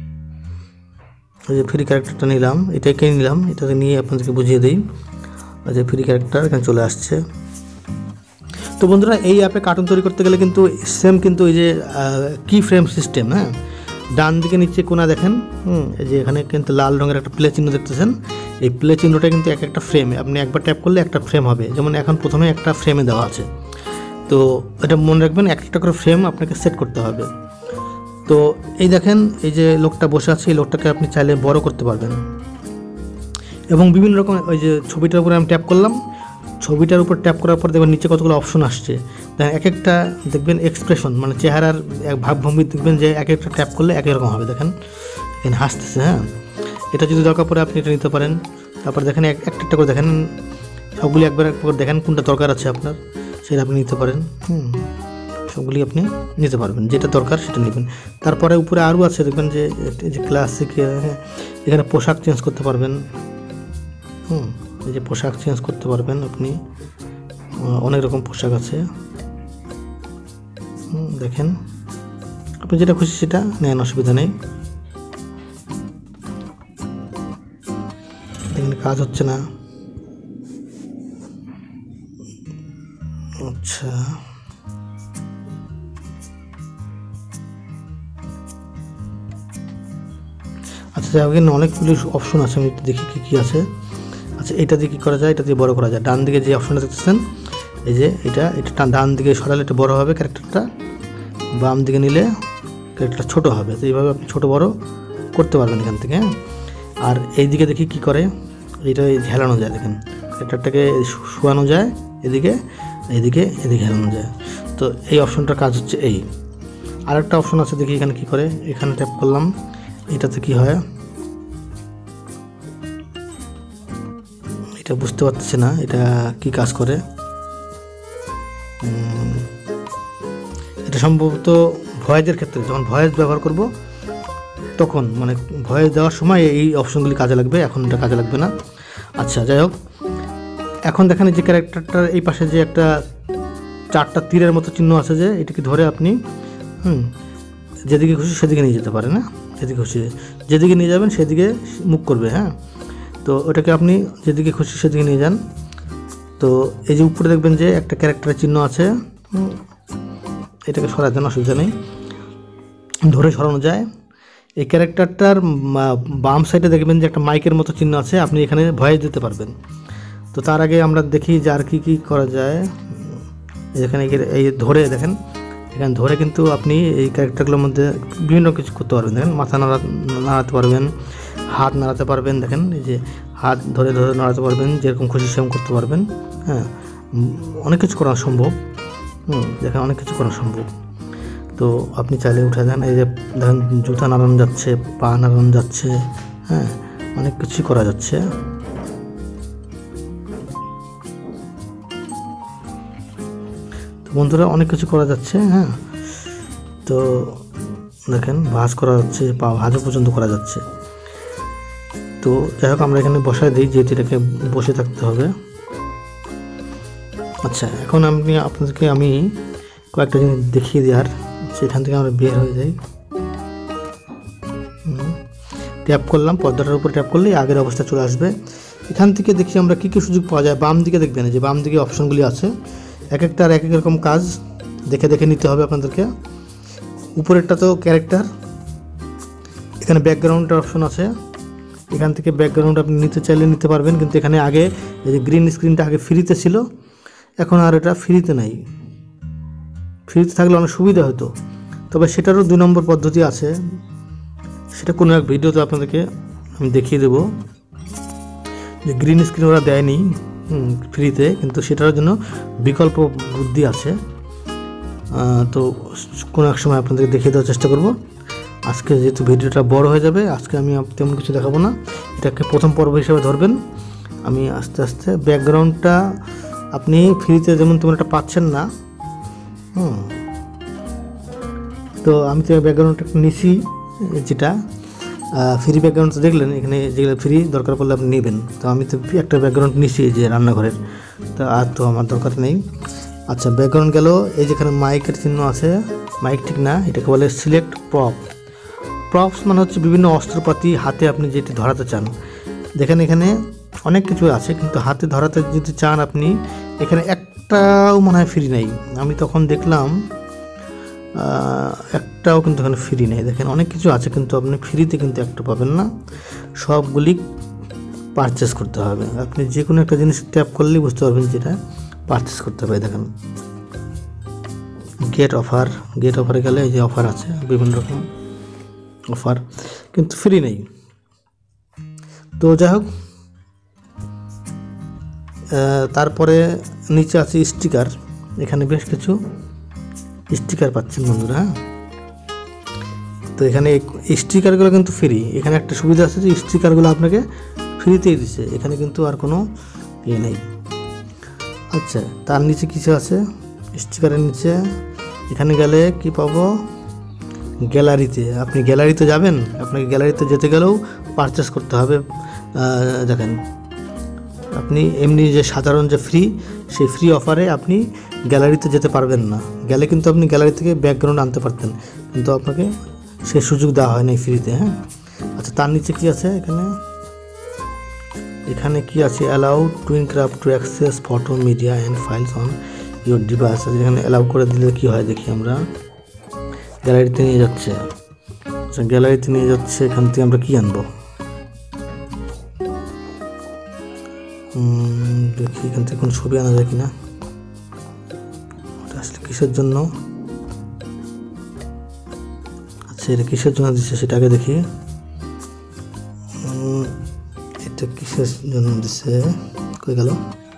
Speaker 2: এই যে ফ্রি ক্যারেক্টারটা নিলাম, এটাকে নিলাম, এটাকে নিয়ে আপনাদেরকে বুঝিয়ে দিই। যে ফ্রি ক্যারেক্টার এখানে চলে আসছে। তো বন্ধুরা, এই অ্যাপে কার্টুন তৈরি করতে গেলে কিন্তু সেম কিন্তু এই যে কি ফ্রেম সিস্টেম, হ্যাঁ ডান দিকে নিচে কোনা দেখেন, হুম এই যে এখানে কিন্তু লাল রঙের একটা প্লে চিহ্ন দেখতেছেন। এই প্লে চিহ্নটা কিন্তু এক একটা ফ্রেম, আপনি একবার ট্যাপ করলে একটা ফ্রেম হবে। যেমন এখন প্রথমে একটা ফ্রেমে দেওয়া আছে, তো এটা মনে রাখবেন এক একটা করে ফ্রেম আপনাকে সেট করতে হবে। তো এই দেখেন, এই যে লোকটা বসে আছে, এই লোকটাকে আপনি চাইলে বড় করতে পারবেন। এবং বিভিন্ন রকম ওই যে ছবিটার উপরে আমি ট্যাপ করলাম, ছবিটার উপর ট্যাপ করার পর দেখবেন নিচে কতগুলো অপশন আসছে। এক একটা দেখবেন এক্সপ্রেশন, মানে চেহারার এক ভাবভঙ্গি দেখবেন যে এক একটা ট্যাপ করলে একই রকম হবে। দেখেন এখানে হাসতেছে, হ্যাঁ এটা যদি দরকার পড়ে আপনি এটা নিতে পারেন। তারপর দেখেন এক একটা করে দেখেন, সবগুলি একবার একবার দেখেন কোনটা দরকার আছে আপনার, সেটা আপনি নিতে পারেন। হুম সবগুলি আপনি নিতে পারবেন, যেটা দরকার সেটা নেবেন। তারপরে উপরে আরও আছে, দেখবেন যে যে ক্লাসিক, এখানে পোশাক চেঞ্জ করতে পারবেন। হুম এই যে পোশাক চেঞ্জ করতে পারবেন আপনি, অনেক রকম পোশাক আছে। হুম দেখেন আপনি যেটা খুশি সেটা নেন, অসুবিধা নেই। দেখেন কাজ হচ্ছে না। আচ্ছা আচ্ছা যাই হোক, এখানে অনেকগুলি অপশন আছে, আমি দেখি কী কী আছে। আচ্ছা এটা দিয়ে কী করা যায়, এটা দিয়ে বড় করা যায়। ডান দিকে যে অপশনটা দেখতেছেন, এই যে এটা এটা ডান দিকে সরালে এটা বড় হবে ক্যারেক্টারটা, বাম দিকে নিলে ক্যারেক্টারটা ছোটো হবে। তো এইভাবে আপনি ছোটো বড় করতে পারবেন এখান থেকে। আর এই দিকে দেখি কী করে, এইটা হেলানো যায়, দেখেন ক্যারেক্টারটাকে শোয়ানো যায় এদিকে, এদিকে এদিকে হেলানো যায়। তো এই অপশনটার কাজ হচ্ছে এই। আরেকটা অপশন আছে, দেখি এখানে কী করে, এখানে ট্যাপ করলাম, এটাতে কি হয় এটা বুঝতে পারছি না, এটা কি কাজ করে। এটা সম্ভবত ভয়েসের ক্ষেত্রে, যখন ভয়েস ব্যবহার করব তখন, মানে ভয়েস দেওয়ার সময় এই অপশনগুলি কাজে লাগবে, এখন এটা কাজে লাগবে না। আচ্ছা যাই হোক, এখন দেখেন যে ক্যারেক্টারটার এই পাশে যে একটা চারটা তীরের মতো চিহ্ন আছে, যে এটাকে ধরে আপনি হুম যেদিকে খুশি সেদিকে নিয়ে যেতে পারেন। হ্যাঁ যেদিকে খুশি যেদিকে নিয়ে যাবেন সেদিকে মুখ করবে। হ্যাঁ তো ওটাকে আপনি যেদিকে খুশি সেদিকে নিয়ে যান। তো এই যে উপরে দেখবেন যে একটা ক্যারেক্টারের চিহ্ন আছে, এটাকে সরাতে অসুবিধা নেই, ধরে সরানো যায়। এই ক্যারেক্টারটার বাম সাইডে দেখবেন যে একটা মাইকের মতো চিহ্ন আছে, আপনি এখানে ভয়েস দিতে পারবেন। তো তার আগে আমরা দেখি যে আর কী কী করা যায়। এখানে এই ধরে দেখেন, এখানে ধরে কিন্তু আপনি এই ক্যারেক্টারগুলোর মধ্যে বিভিন্ন কিছু করতে পারবেন। দেখেন মাথা নাড়া নাড়াতে পারবেন, হাত নাড়াতে পারবেন, দেখেন এই যে হাত ধরে ধরে নাড়াতে পারবেন, যেরকম খুশি সেরকম করতে পারবেন। হ্যাঁ অনেক কিছু করা সম্ভব। হুম দেখেন অনেক কিছু করা সম্ভব। তো আপনি চাইলে উঠে দেন, এই যে দেখেন জুতা নাড়ানো যাচ্ছে, পা নাড়ানো যাচ্ছে, হ্যাঁ অনেক কিছুই করা যাচ্ছে। তো বন্ধুরা অনেক কিছু করা যাচ্ছে। হ্যাঁ তো দেখেন ভাঁজ করা যাচ্ছে, পা ভাঁজও পর্যন্ত করা যাচ্ছে। তো যাই হোক আমরা এখানে বসায় দিই, যেহেতু এটাকে বসে থাকতে হবে। আচ্ছা এখন আমি আপনাদেরকে আমি কয়েকটা জিনিস দেখিয়ে দেওয়ার, সেখান থেকে আমরা বের হয়ে যাই। ট্যাপ করলাম, পর্দাটার উপর ট্যাপ করলেই আগের অবস্থা চলে আসবে। এখান থেকে দেখি আমরা কী কী সুযোগ পাওয়া যায়। বাম দিকে দেখবেন যে বাম দিকে অপশনগুলি আছে, এক একটার এক এক রকম কাজ, দেখে দেখে নিতে হবে আপনাদেরকে। উপরেরটা তো ক্যারেক্টার, এখানে ব্যাকগ্রাউন্ডের অপশন আছে, এখান থেকে ব্যাকগ্রাউন্ড আপনি নিতে চাইলে নিতে পারবেন। কিন্তু এখানে আগে এই যে গ্রিন স্ক্রিনটা আগে ফ্রিতে ছিল, এখন আর এটা ফ্রিতে নাই। ফ্রিতে থাকলে অনেক সুবিধা হতো, তবে সেটারও দুই নম্বর পদ্ধতি আছে, সেটা কোনো এক ভিডিওতে আপনাদেরকে আমি দেখিয়ে দেবো। যে গ্রিন স্ক্রিন ওরা দেয়নি ফ্রিতে, কিন্তু সেটার জন্য বিকল্প বুদ্ধি আছে। তো কোনো এক সময় আপনাদেরকে দেখিয়ে দেওয়ার চেষ্টা করব। আজকে যেহেতু ভিডিওটা বড় হয়ে যাবে, আজকে আমি তেমন কিছু দেখাবো না, এটাকে প্রথম পর্ব হিসেবে ধরবেন। আমি আস্তে আস্তে ব্যাকগ্রাউন্ডটা আপনি ফ্রিতে যেমন তেমন একটা পাচ্ছেন না। হুম তো আমি তো ব্যাকগ্রাউন্ডটা নিছি, যেটা ফ্রি ব্যাকগ্রাউন্ড দেখলেন, এখানে যেগুলো ফ্রি দরকার পড়লে আপনি নেবেন। তো আমি তো একটা ব্যাকগ্রাউন্ড নিচ্ছি যে রান্নাঘরের, তো আর তো আমার দরকার নেই। আচ্ছা, ব্যাকগ্রাউন্ড গেল। এই যেখানে মাইকের চিহ্ন আছে, মাইক ঠিক না, এটাকে বলে সিলেক্ট প্রপ। প্রপস মানে হচ্ছে বিভিন্ন অস্ত্রপাতি হাতে আপনি যেটি ধরাতে চান। দেখেন এখানে অনেক কিছু আছে, কিন্তু হাতে ধরাতে যদি চান আপনি, এখানে একটাও মনে হয় ফ্রি নেই। আমি তখন দেখলাম একটাও কিন্তু এখানে ফ্রি নেই। দেখেন অনেক কিছু আছে, কিন্তু আপনি ফ্রিতে কিন্তু একটা পাবেন না, সবগুলি পারচেস করতে হবে। আপনি যে কোনো একটা জিনিস ট্যাপ করলেই বুঝতে পারবেন যেটা পারচেস করতে হবে। দেখেন গেট অফার, গেট অফারে গেলে এই যে অফার আছে, বিভিন্ন রকম অফার, কিন্তু ফ্রি নেই। তো যাই হোক, তারপরে নিচে আছে স্টিকার। এখানে বেশ কিছু স্টিকার পাচ্ছেন বন্ধুরা। হ্যাঁ, তো এখানে স্টিকারগুলো কিন্তু ফ্রি। এখানে একটা সুবিধা আছে যে স্টিকারগুলো আপনাকে ফ্রিতেই দিচ্ছে, এখানে কিন্তু আর কোনো ইয়ে নেই। আচ্ছা, তার নিচে কিছু আছে স্টিকারের নিচে। এখানে গেলে কি পাবো, গ্যালারিতে। আপনি গ্যালারিতে যাবেন, আপনাকে গ্যালারিতে যেতে গেলেও পারচেস করতে হবে। দেখেন আপনি এমনি যে সাধারণ যে ফ্রি, সেই ফ্রি অফারে আপনি গ্যালারিতে যেতে পারবেন না। গেলে কিন্তু আপনি গ্যালারি থেকে ব্যাকগ্রাউন্ড আনতে পারতেন, কিন্তু আপনাকে সে সুযোগ দেওয়া হয় না ফ্রিতে। হ্যাঁ, আচ্ছা, তার নিচে কি আছে এখানে, এখানে কি আছে, allow twincraft to access photo media and files on your device. এখানে অ্যালাউ করে দিলে কি হয় দেখি আমরা, গ্যালারিতে নিয়ে যাচ্ছে। আচ্ছা, গ্যালারিতে নিয়ে যাচ্ছে, এখান থেকে আমরা কি আনবো দেখি, এখান থেকে কোন ছবি আনা যায় কিনা। ওটা আসলে কিসের জন্য, আচ্ছা এটা কিসের জন্য দিচ্ছে সেটা আগে দেখি। এটা কিসের জন্য দিচ্ছে, কই গেল,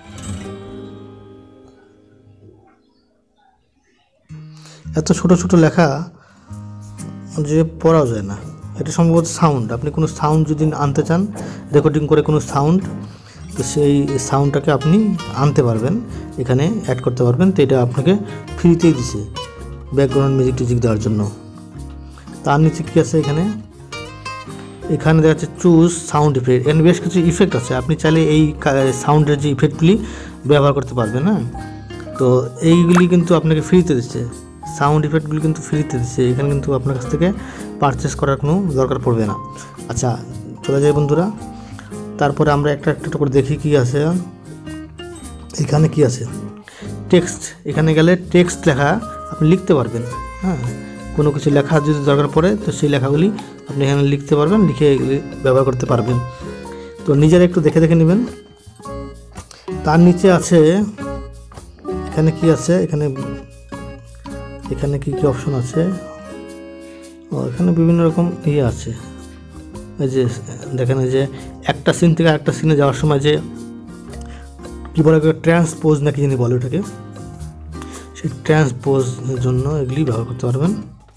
Speaker 2: এত ছোট ছোট লেখা যে পড়াও যায় না। এটা সম্ভবত সাউন্ড, আপনি কোনো সাউন্ড যদি আনতে চান, রেকর্ডিং করে কোনো সাউন্ড, তো সেই সাউন্ডটাকে আপনি আনতে পারবেন, এখানে অ্যাড করতে পারবেন। তো এটা আপনাকে ফ্রিতেই দিছে ব্যাকগ্রাউন্ড মিউজিক টিউজিক দেওয়ার জন্য। তার নিচে কী আছে, এখানে এখানে দেখা যাচ্ছে চুজ সাউন্ড ইফেক্ট। এখানে বেশ কিছু ইফেক্ট আছে, আপনি চাইলে এই সাউন্ডের যে ইফেক্টগুলি ব্যবহার করতে পারবেন। হ্যাঁ, তো এইগুলি কিন্তু আপনাকে ফ্রিতে দিচ্ছে, সাউন্ড ইফেক্টগুলি কিন্তু ফ্রিতে দিচ্ছে। এখানে কিন্তু আপনার কাছ থেকে পারচেস করার কোনো দরকার পড়বে না। আচ্ছা, চলে যাই বন্ধুরা। তারপরে আমরা একটা একটা করে দেখি কি আছে। এখানে কি আছে, টেক্সট। এখানে গেলে টেক্সট লেখা আপনি লিখতে পারবেন। হ্যাঁ, কোনো কিছু লেখা যদি দরকার পড়ে, তো সেই লেখাগুলি আপনি এখানে লিখতে পারবেন, লিখে এগুলি ব্যবহার করতে পারবেন। তো নিজেরা একটু দেখে দেখে নেবেন। তার নিচে আছে, এখানে কি আছে, এখানে এখানে কি কি অপশন আছে, ও এখানে বিভিন্ন রকম ইয়ে আছে। এই যে দেখেন, এই যে একটা সিন থেকে আরেকটা সিনে যাওয়ার সময় যে কী বলে, ট্রান্সপোজ না কি জানি বলে ওটাকে, সেই ট্রান্সপোজের জন্য এগুলি ব্যবহার করতে পারবেন।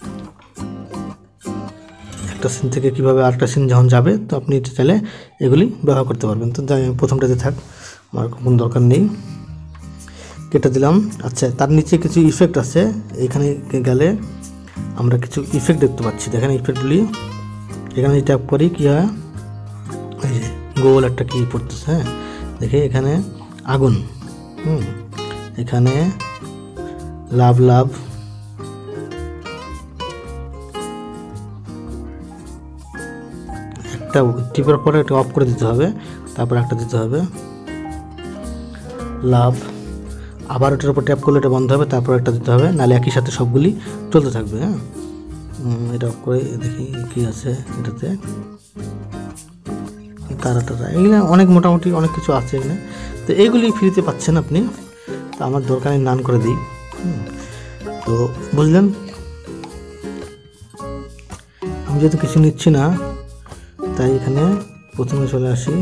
Speaker 2: একটা সিন থেকে কীভাবে আরেকটা সিন যখন যাবে, তো আপনি চাইলে এগুলি ব্যবহার করতে পারবেন। তো যাই প্রথমটাতে থাক, আমার কোনো দরকার নেই, কেটে দিলাম। আচ্ছা, তার নিচে কিছু ইফেক্ট আছে। এখানে গেলে আমরা কিছু ইফেক্ট দেখতে পাচ্ছি। দেখেন ইফেক্টগুলি, এখানে ট্যাপ করি কি হয়, এই যে গোল একটা কি পড়তেছে। হ্যাঁ, দেখে এখানে আগুন, হুম এখানে লাভ লাভ, একটা টিপার পরে একটা অফ করে দিতে হবে, তারপর একটা দিতে হবে লাভ, আবার ওটার উপর ট্যাপ করলে এটা বন্ধ হবে, তারপর একটা দিতে হবে, নাহলে একই সাথে সবগুলি চলতে থাকবে। হ্যাঁ, এটা অফ করে দেখি কি আছে এটাতে, তারা টারা এগুলো অনেক মোটামুটি অনেক কিছু আছে এখানে। তো এইগুলি ফ্রিতে পাচ্ছেন আপনি। তো আমার দরকার আমি নান করে দিই। তো বুঝলেন, আমি যেহেতু কিছু নিচ্ছি না, তাই এখানে প্রথমে চলে আসি।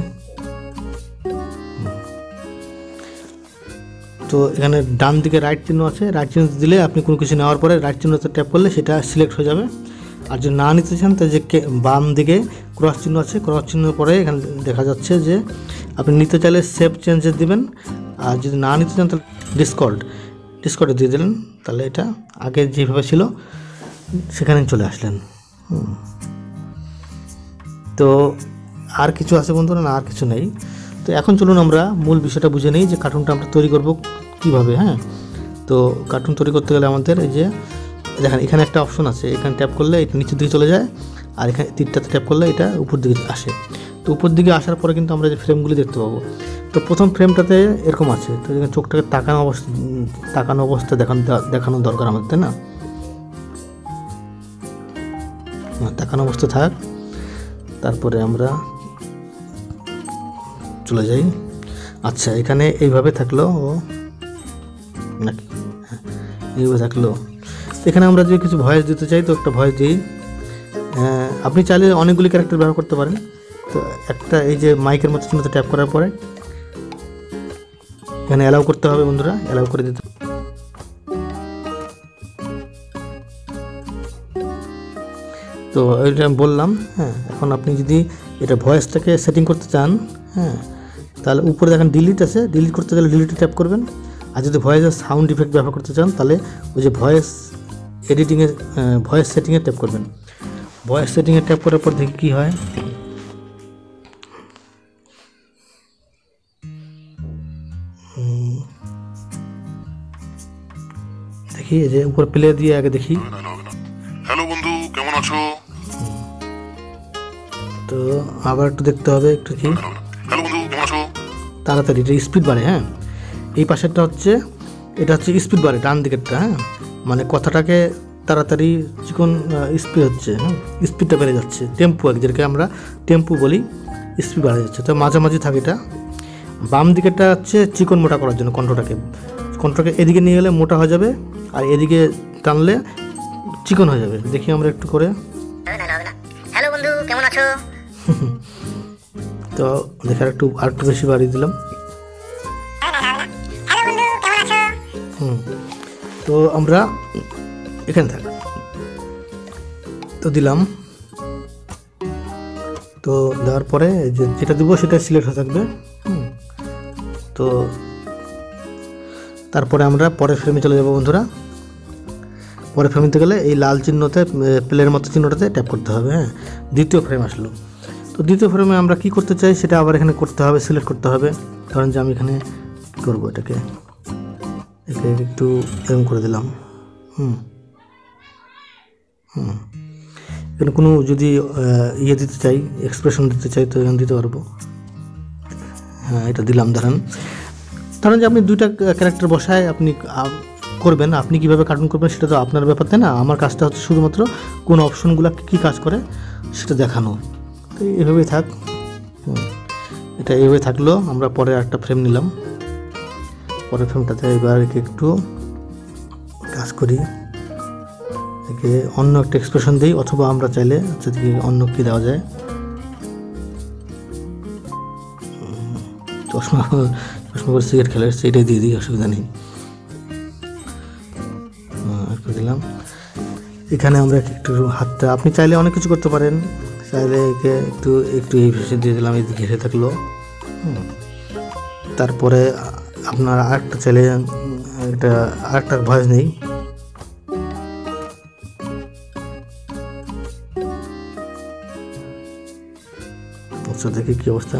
Speaker 2: তো এখানে ডান দিকে রাইট চিহ্ন আছে, রাইট চিহ্ন দিলে আপনি কোনো কিছু নেওয়ার পরে রাইট চিহ্নতে ট্যাপ করলে সেটা সিলেক্ট হয়ে যাবে। আর যদি না নিতে চান, তাই যে বাম দিকে ক্রস চিহ্ন আছে, ক্রস চিহ্নের পরে এখানে দেখা যাচ্ছে যে আপনি নিতে চাইলে সেভ চেঞ্জে দিবেন, আর যদি না নিতে চান তাহলে ডিসকর্ড ডিসকর্ডে দিয়ে দিলেন, তাহলে এটা আগে যেভাবে ছিল সেখানে চলে আসলেন। তো আর কিছু আছে বন্ধুরা? না, আর কিছু নেই। তো এখন চলুন আমরা মূল বিষয়টা বুঝে নিই যে কার্টুনটা আমরা তৈরি করব কিভাবে। হ্যাঁ, তো কার্টুন তৈরি করতে গেলে আমাদের এই যে দেখেন এখানে একটা অপশন আছে, এখানে ট্যাপ করলে এটা নিচের দিকে চলে যায়, আর এখানে তীরটাতে ট্যাপ করলে এটা উপর দিকে আসে। তো উপর দিকে আসার পরে কিন্তু আমরা যে ফ্রেমগুলি দেখতে পাবো। তো প্রথম ফ্রেমটাতে এরকম আছে, তো এখানে চোখটাকে তাকানো অবস্থা তাকানো অবস্থা দেখানো দেখানো দরকার আমাদের, তাই না? তাকানো অবস্থা থাক, তারপরে আমরা চলে যাই। আচ্ছা, এখানে এইভাবে থাকলো ও নাকি এইভাবে থাকলো। এখানে আমরা যদি কিছু ভয়েস দিতে চাই তো একটা ভয়েস দিই। আপনি চাইলে অনেকগুলি ক্যারেক্টার ব্যবহার করতে পারেন। তো একটা এই যে মাইকের মতো চিহ্নতে ট্যাপ করার পরে এখানে অ্যালাউ করতে হবে বন্ধুরা, অ্যালাউ করে দিতে। তো এটা আমি বললাম। হ্যাঁ, এখন আপনি যদি এটা ভয়েসটাকে সেটিং করতে চান, হ্যাঁ, তাহলে উপরে দেখেন ডিলিট আছে, ডিলিট করতে গেলে ডিলিটে ট্যাপ করবেন। আর যদি ভয়েসের সাউন্ড ইফেক্ট ব্যবহার করতে চান তাহলে ওই যে ভয়েস এডিটিংয়ে ভয়েস সেটিংয়ে ট্যাপ করবেন। ভয়েস সেটিংয়ে ট্যাপ করার পর দেখি কী হয়। দেখি এই যে উপর প্লে দিয়ে আগে দেখি।
Speaker 3: হ্যালো বন্ধু, কেমন আছো?
Speaker 2: তো আবার একটু দেখতে হবে একটু কি।
Speaker 3: হ্যালো বন্ধু, কেমন আছো?
Speaker 2: তাড়াতাড়ি এটা স্পিড বাড়ে। হ্যাঁ, এই পাশেরটা হচ্ছে এটা হচ্ছে স্পিড বাড়ে, ডান দিকেরটা। হ্যাঁ, মানে কথাটাকে তাড়াতাড়ি চিকন স্পিড হচ্ছে, হ্যাঁ, স্পিডটা বেড়ে যাচ্ছে। টেম্পো এক যেটাকে আমরা টেম্পো বলি, স্পিড বাড়ে যাচ্ছে। তো মাঝামাঝি থাকে এটা। বাম দিকেরটা হচ্ছে চিকন মোটা করার জন্য কণ্ঠটাকে কণ্ঠটাকে এদিকে নিয়ে গেলে মোটা হয়ে যাবে, আর এদিকে টানলে চিকন হয়ে যাবে। দেখি আমরা একটু করে।
Speaker 1: হ্যালো বন্ধু, কেমন আছো?
Speaker 2: তো দেখার একটু আর একটু বেশি বাড়িয়ে দিলাম। হুম, তো আমরা এখানে থাক তো দিলাম। তো দেওয়ার পরে যে যেটা দিব সেটা সিলেক্ট হয়ে থাকবে। হুম, তো তারপরে আমরা পরের ফ্রেমে চলে যাব বন্ধুরা। পরের ফ্রেমে গেলে এই লাল চিহ্নতে প্লের মতো চিহ্নটাতে ট্যাপ করতে হবে। হ্যাঁ, দ্বিতীয় ফ্রেম আসলো। তো দ্বিতীয় ফ্রেমে আমরা কি করতে চাই সেটা আবার এখানে করতে হবে, সিলেক্ট করতে হবে। কারণ যে আমি এখানে কী করবো, এটাকে একে একটু এরকম করে দিলাম। হুম হুম এখানে কোনো যদি ইয়ে দিতে চাই, এক্সপ্রেশন দিতে চাই তো এখানে দিতে পারবো। হ্যাঁ, এটা দিলাম। ধরেন ধরেন যে আপনি দুইটা ক্যারেক্টার বসায় আপনি করবেন, আপনি কীভাবে কার্টুন করবেন সেটা তো আপনার ব্যাপার, তাই না? আমার কাজটা হচ্ছে শুধুমাত্র কোন অপশনগুলো কী কাজ করে সেটা দেখানো। তো এইভাবেই থাক। এটা এইভাবে থাকলো। আমরা পরে একটা ফ্রেম নিলাম। পরের ফ্রেমটাতে এবার একটু কাজ করি, একে অন্য একটা এক্সপ্রেশন দিই, অথবা আমরা চাইলে যদি অন্য কী দেওয়া যায়। চশমা চশমা করে সিগারেট খেলে সেইটাই দিয়ে দিই, অসুবিধা নেই। একটু দিলাম। এখানে আমরা একটু হাতটা, আপনি চাইলে অনেক কিছু করতে পারেন। চাইলে একে একটু একটু এই ভেসে দিয়ে দিলাম, এই ঘেসে থাকলো। তারপরে আপনার আরেকটা চাইলে একটা আরেকটা ভয়েস নেই। আচ্ছা, দেখি কি অবস্থা।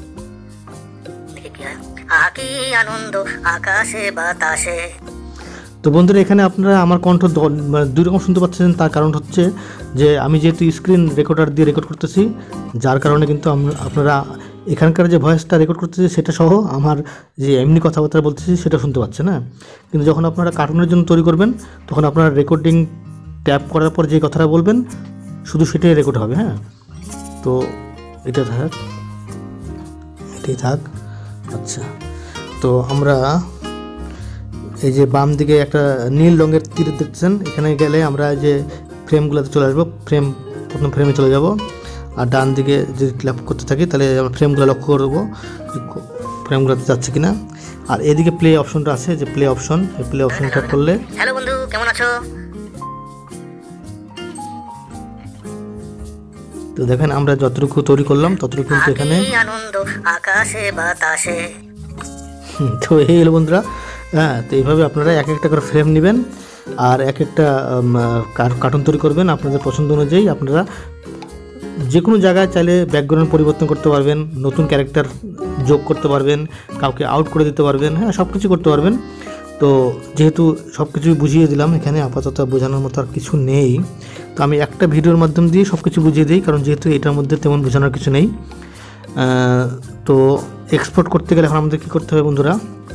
Speaker 1: আকি আনন্দ আকাশে বাতাসে।
Speaker 2: তো বন্ধুরা, এখানে আপনারা আমার কণ্ঠ দুই রকম শুনতে পাচ্ছেন। তার কারণ হচ্ছে যে আমি যেহেতু স্ক্রিন রেকর্ডার দিয়ে রেকর্ড করতেছি, যার কারণে কিন্তু আপনারা এখানকার যে ভয়েসটা রেকর্ড করতেছি সেটা সহ আমার যে এমনি কথাবার্তা বলতেছি সেটা শুনতে পাচ্ছেন। না, কিন্তু যখন আপনারা কার্টুনের জন্য তৈরি করবেন তখন আপনারা রেকর্ডিং ট্যাপ করার পর যে কথাটা বলবেন শুধু সেটাই রেকর্ড হবে। হ্যাঁ, তো এটা থাক, এটাই থাক। আচ্ছা, তো আমরা এই যে বাম দিকে একটা নীল রঙের তীর দেখছেন, এখানে গেলে আমরা যে ফ্রেমগুলোতে চলে আসবো। ফ্রেম প্রথম ফ্রেমে চলে যাব, আর ডান দিকে যদি ক্লিক করতে থাকি তাহলে আমরা ফ্রেমগুলো লক্ষ্য করবো ফ্রেমগুলোতে যাচ্ছে কিনা। আর এদিকে প্লে অপশনটা আছে, যে প্লে অপশন, এই প্লে অপশনটা করলে।
Speaker 1: হ্যালো বন্ধু, কেমন আছো?
Speaker 2: তো দেখেন আমরা যতটুকু তৈরি করলাম ততটুকু কিন্তু এখানে
Speaker 1: আনন্দ আকাশে বাতাসে।
Speaker 2: তো এই হলো বন্ধুরা। হ্যাঁ, তো এইভাবে আপনারা এক একটা করে ফ্রেম নেবেন, আর এক একটা কার্টুন তৈরি করবেন আপনাদের পছন্দ অনুযায়ী। আপনারা যে কোনো জায়গায় চাইলে ব্যাকগ্রাউন্ড পরিবর্তন করতে পারবেন, নতুন ক্যারেক্টার যোগ করতে পারবেন, কাউকে আউট করে দিতে পারবেন, হ্যাঁ সব কিছু করতে পারবেন। তো যেহেতু সব কিছুই বুঝিয়ে দিলাম, এখানে আপাতত বোঝানোর মতো আর কিছু নেই। তো আমি একটা ভিডিওর মাধ্যম দিয়ে সব কিছু বুঝিয়ে দিই, কারণ যেহেতু এটার মধ্যে তেমন বোঝানোর কিছু নেই। তো এক্সপোর্ট করতে গেলে এখন আমাদের কী করতে হবে বন্ধুরা,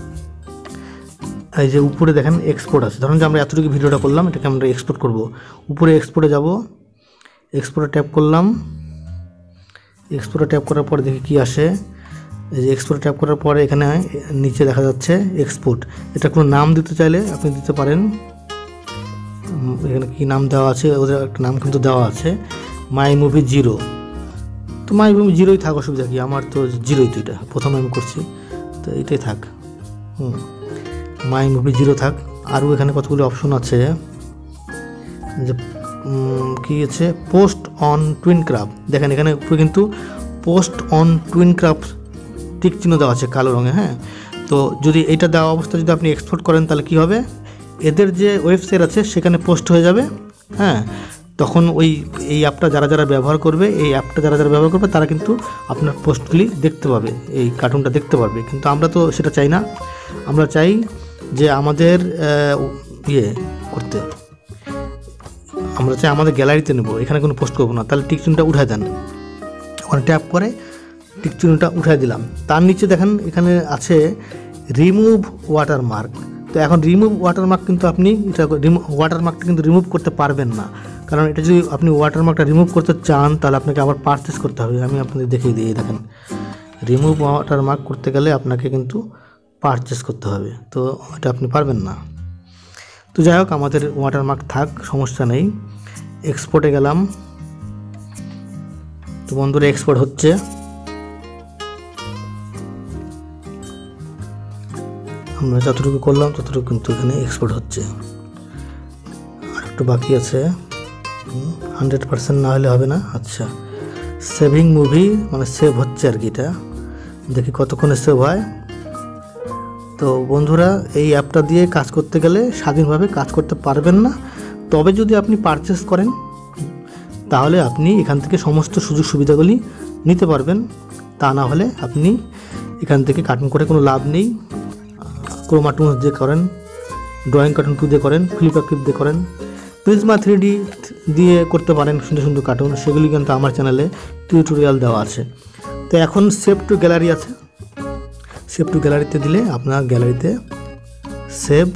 Speaker 2: এই যে উপরে দেখেন এক্সপোর্ট আছে। ধরুন যে আমরা এতটুকু ভিডিওটা করলাম, এটাকে আমরা এক্সপোর্ট করব। উপরে এক্সপোর্টে যাব, এক্সপোর্টে ট্যাপ করলাম। এক্সপোর্টে ট্যাপ করার পরে দেখি কী আসে। এই যে এক্সপোর্টে ট্যাপ করার পরে এখানে নিচে দেখা যাচ্ছে এক্সপোর্ট। এটা কোনো নাম দিতে চাইলে আপনি দিতে পারেন। এখানে কী নাম দেওয়া আছে, ওদের একটা নাম কিন্তু দেওয়া আছে, মাই মুভি জিরো। তো মাই মুভি জিরোই থাক, অসুবিধা কি, আমার তো জিরোই, তো এটা প্রথমে আমি করছি, তো এটাই থাক। হুম, মাই মুভি জিরো থাক। আরও এখানে কতগুলো অপশন আছে, যে কী আছে, পোস্ট অন টুইন ক্রাফট। দেখেন এখানে উপরে কিন্তু post on twin craft tick চিহ্ন দেওয়া আছে কালো রঙে। হ্যাঁ, তো যদি এটা দেওয়া অবস্থা যদি আপনি এক্সপোর্ট করেন তাহলে কী হবে, এদের যে ওয়েবসাইট আছে সেখানে পোস্ট হয়ে যাবে। হ্যাঁ, তখন ওই এই অ্যাপটা যারা যারা ব্যবহার করবে, এই অ্যাপটা যারা যারা ব্যবহার করবে তারা কিন্তু আপনার পোস্টগুলি দেখতে পাবে, এই কার্টুনটা দেখতে পারবে। কিন্তু আমরা তো সেটা চাই না, আমরা চাই যে আমাদের ইয়ে করতে, আমরা চাই আমাদের গ্যালারিতে নেব, এখানে কোনো পোস্ট করবো না। তাহলে টিক চিহ্নটা উঠায় দেন, ওখানে ট্যাপ করে টিক চিহ্নটা উঠায় দিলাম। তার নিচে দেখেন এখানে আছে রিমুভ ওয়াটারমার্ক। তো এখন রিমুভ ওয়াটারমার্ক কিন্তু আপনি এটা ওয়াটারমার্কটা কিন্তু রিমুভ করতে পারবেন না, কারণ এটা যদি আপনি ওয়াটারমার্কটা রিমুভ করতে চান তাহলে আপনাকে আবার পারচেস করতে হবে। আমি আপনাদের দেখিয়ে দিই, দেখেন রিমুভ ওয়াটারমার্ক করতে গেলে আপনাকে কিন্তু পারচেস করতে হবে, তো এটা আপনি পারবেন না। তো যাই হোক, আমাদের ওয়াটারমার্ক থাক, সমস্যা নেই। এক্সপোর্টে গেলাম, তো বন্ধুরা এক্সপোর্ট হচ্ছে। আমরা যতটুকু করলাম ততটুকু কিন্তু এখানে এক্সপোর্ট হচ্ছে, আর একটু বাকি আছে, হান্ড্রেড পার্সেন্ট না হলে হবে না। আচ্ছা, সেভিং মুভি মানে সেভ হচ্ছে আর কি, এটা দেখি কতক্ষণে সেভ হয়। তো বন্ধুরা এই অ্যাপটা দিয়ে কাজ করতে গেলে স্বাধীনভাবে কাজ করতে পারবেন না, তবে যদি আপনি পারচেস করেন তাহলে আপনি এখান থেকে সমস্ত সুযোগ সুবিধাগুলি নিতে পারবেন। তা না হলে আপনি এখান থেকে কার্টুন করে কোনো লাভ নেই। ক্রোমা টুলস দিয়ে করেন, ড্রয়িং কার্টুন টু দিয়ে করেন, ফ্লিপার ক্লিপ দিয়ে করেন, প্রিজমা থ্রি ডি দিয়ে করতে পারেন সুন্দর সুন্দর কার্টুন, সেগুলি কিন্তু আমার চ্যানেলে টিউটোরিয়াল দেওয়া আছে। তো এখন সেভ টু গ্যালারি আছে, সেভ টু গ্যালারিতে দিলে আপনার গ্যালারিতে সেভ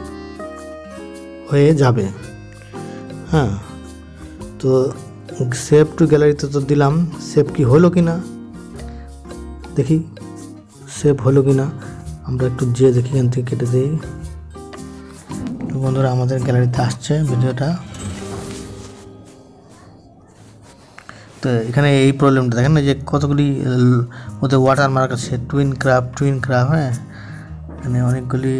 Speaker 2: হয়ে যাবে। হ্যাঁ, তো সেভ টু গ্যালারিতে তো দিলাম, সেভ কি হলো কি না দেখি, সেভ হলো কি না আমরা একটু যে দেখি, এখান থেকে কেটে দিই। বন্ধুরা আমাদের গ্যালারিতে আসছে ভিডিওটা। তো এখানে এই প্রবলেমটা দেখেন না, যে কতগুলি ওদের ওয়াটার মার্ক আছে, টুইন ক্রাফট টুইন ক্রাফট হ্যাঁ, এখানে অনেকগুলি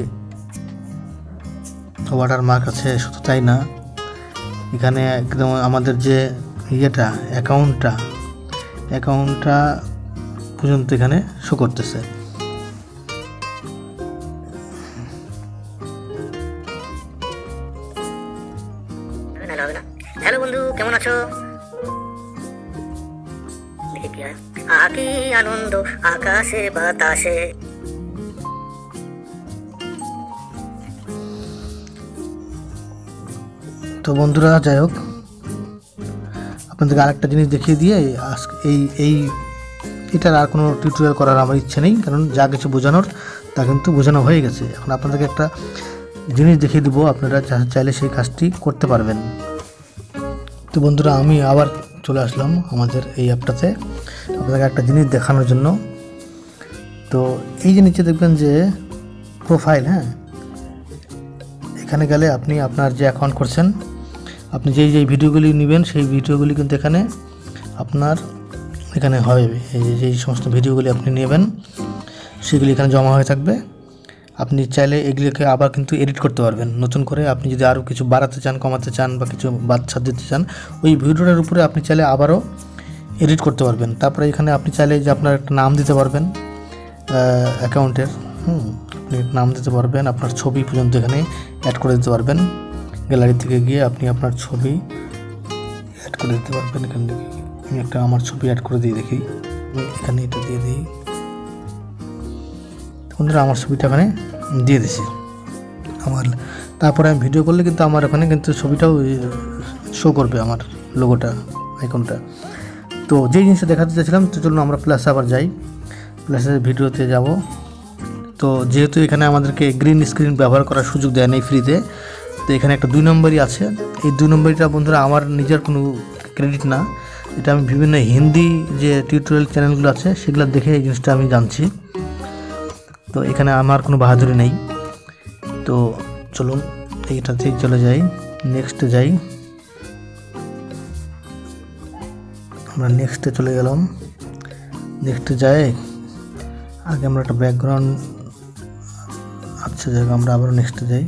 Speaker 2: ওয়াটার মার্ক আছে। শুধু তাই না, এখানে একদম আমাদের যে ইয়েটা অ্যাকাউন্টটা অ্যাকাউন্টটা পর্যন্ত এখানে শো করতেছে।
Speaker 1: হ্যালো বন্ধু, কেমন আছো? দেখি কি হয়। আকি আনন্দ আকাশে বাতাসে।
Speaker 2: তো বন্ধুরা যাই হোক, আপনাদেরকে আরেকটা জিনিস দেখিয়ে দিয়ে এই এই এটার আর কোনো টিউটোরিয়াল করার আমার ইচ্ছে নেই, কারণ যা কিছু বোঝানোর তা কিন্তু বোঝানো হয়ে গেছে। এখন আপনাদেরকে একটা জিনিস দেখিয়ে দেবো, আপনারা চাইলে সেই কাজটি করতে পারবেন। তো বন্ধুরা আমি আবার চলে আসলাম আমাদের এই অ্যাপটাতে আপনাদেরকে একটা জিনিস দেখানোর জন্য। তো এই যে নিচে দেখবেন যে প্রোফাইল, হ্যাঁ, এখানে গেলে আপনি আপনার যে অ্যাকাউন্ট করছেন, আপনি যেই যেই ভিডিওগুলি নেবেন সেই ভিডিওগুলি কিন্তু এখানে আপনার এখানে হবে। এই যে যেই সমস্ত ভিডিওগুলি আপনি নেবেন সেগুলি এখানে জমা হয়ে থাকবে। আপনি চাইলে এগুলিকে আবার কিন্তু এডিট করতে পারবেন নতুন করে। আপনি যদি আরও কিছু বাড়াতে চান, কমাতে চান বা কিছু বাচ্চা দিতে চান, ওই ভিডিওটার উপরে আপনি চাইলে আবারও এডিট করতে পারবেন। তারপরে এখানে আপনি চাইলে যে আপনার একটা নাম দিতে পারবেন অ্যাকাউন্টের, হুম আপনি নাম দিতে পারবেন, আপনার ছবি পর্যন্ত এখানে অ্যাড করে দিতে পারবেন। গ্যালারি থেকে গিয়ে আপনি আপনার ছবি অ্যাড করে দিতে পারবেন। এখান থেকে আমি একটা আমার ছবি অ্যাড করে দিই, দেখি আমি এখানে এটা দিয়ে দিই। বন্ধুরা আমার ছবিটা এখানে দিয়ে দিছি আমার। তারপরে আমি ভিডিও করলে কিন্তু আমার ওখানে কিন্তু ছবিটাও শো করবে, আমার লোগোটা, আইকনটা। তো যেই জিনিসটা দেখাতে চাইছিলাম, তো চলুন আমরা প্লাসে আবার যাই, প্লাসের ভিডিওতে যাব। তো যেহেতু এখানে আমাদেরকে গ্রিন স্ক্রিন ব্যবহার করার সুযোগ দেয় নেই ফ্রিতে, তো এখানে একটা দুই নম্বরই আছে। এই দুই নম্বরটা বন্ধুরা আমার নিজের কোনো ক্রেডিট না, এটা আমি বিভিন্ন হিন্দি যে টিউটোরিয়াল চ্যানেলগুলো আছে সেগুলো দেখে এই জিনিসটা আমি জানছি। তো এখানে আমার কোনো বাহাদুরি নেই। তো চলুন এইটাতেই চলে যাই, নেক্সটে যাই। আমরা নেক্সটে চলে গেলাম। নেক্সটে যাই, আগে আমরা একটা ব্যাকগ্রাউন্ড, আচ্ছা জায়গা আমরা আবার নেক্সটে যাই।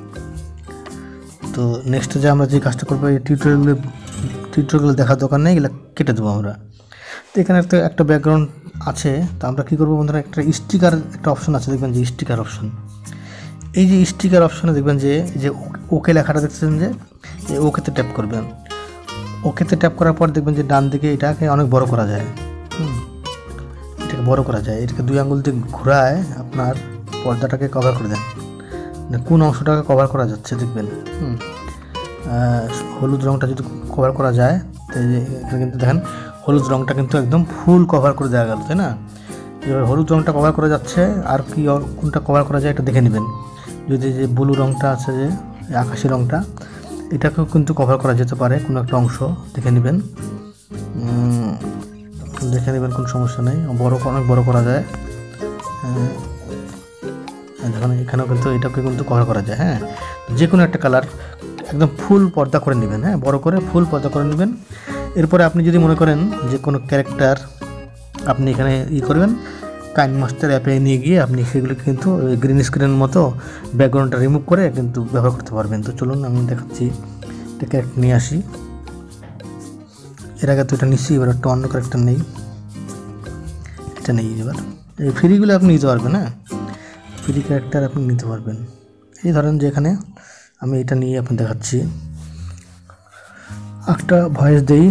Speaker 2: তো নেক্সটে যাই আমরা যে কাজটা করবো, এই টিউটোরিয়ালগুলো টিউটোরিয়ালগুলো দেখার দরকার নেই, এগুলো কেটে দেবো আমরা। তো এখানে একটা একটা ব্যাকগ্রাউন্ড আছে। তো আমরা কী করবো বন্ধুরা, একটা স্টিকার একটা অপশন আছে, দেখবেন যে স্টিকার অপশন। এই যে স্টিকার অপশনে দেখবেন যে যে ওকে লেখাটা দেখছেন, যে ওকেতে ট্যাপ করবেন। ওকেতে ট্যাপ করার পর দেখবেন যে ডান দিকে এটাকে অনেক বড় করা যায়। হুম এটাকে বড় করা যায়, এটাকে দুই আঙুল দিয়ে ঘোরায় আপনার পর্দাটাকে কভার করে দেন, মানে কোন অংশটাকে কভার করা যাচ্ছে দেখবেন। হুম হলুদ রঙটা যদি কভার করা যায়, তো এখানে কিন্তু দেখেন হলুদ রঙটা কিন্তু একদম ফুল কভার করে দেওয়া গেল, তাই না? এবার হলুদ রঙটা কভার করা যাচ্ছে, আর কি কোনটা কভার করা যায় এটা দেখে নেবেন। যদি যে ব্লু রঙটা আছে, যে আকাশি রঙটা, এটাকেও কিন্তু কভার করা যেতে পারে, কোনো একটা অংশ দেখে নেবেন, দেখে নেবেন কোনো সমস্যা নেই। বড় অনেক বড় করা যায়, দেখুন এখানেও কিন্তু এটাকে কিন্তু কভার করা যায়। হ্যাঁ যে কোনো একটা কালার একদম ফুল পর্দা করে নেবেন, হ্যাঁ বড় করে ফুল পর্দা করে নেবেন। এরপরে আপনি যদি মনে করেন যে কোনো ক্যারেক্টার আপনি এখানে ই করবেন, কাইনমাস্টার অ্যাপে নিয়ে গিয়ে আপনি সেগুলো কিন্তু গ্রিন স্ক্রিনের মতো ব্যাকগ্রাউন্ডটা রিমুভ করে কিন্তু ব্যবহার করতে পারবেন। তো চলুন আমি দেখাচ্ছি, এটা ক্যারেক্টার নিয়ে আসি। এর আগে তো এটা নিচ্ছি, এবার একটা অন্য ক্যারেক্টার নেই, এটা নেই। এবার এই ফ্রিগুলো আপনি নিতে পারবেন, হ্যাঁ ফ্রি ক্যারেক্টার আপনি নিতে পারবেন। এই ধরেন যে এখানে আমি এটা নিয়ে আপনি দেখাচ্ছি, একটা ভয়েস দেই।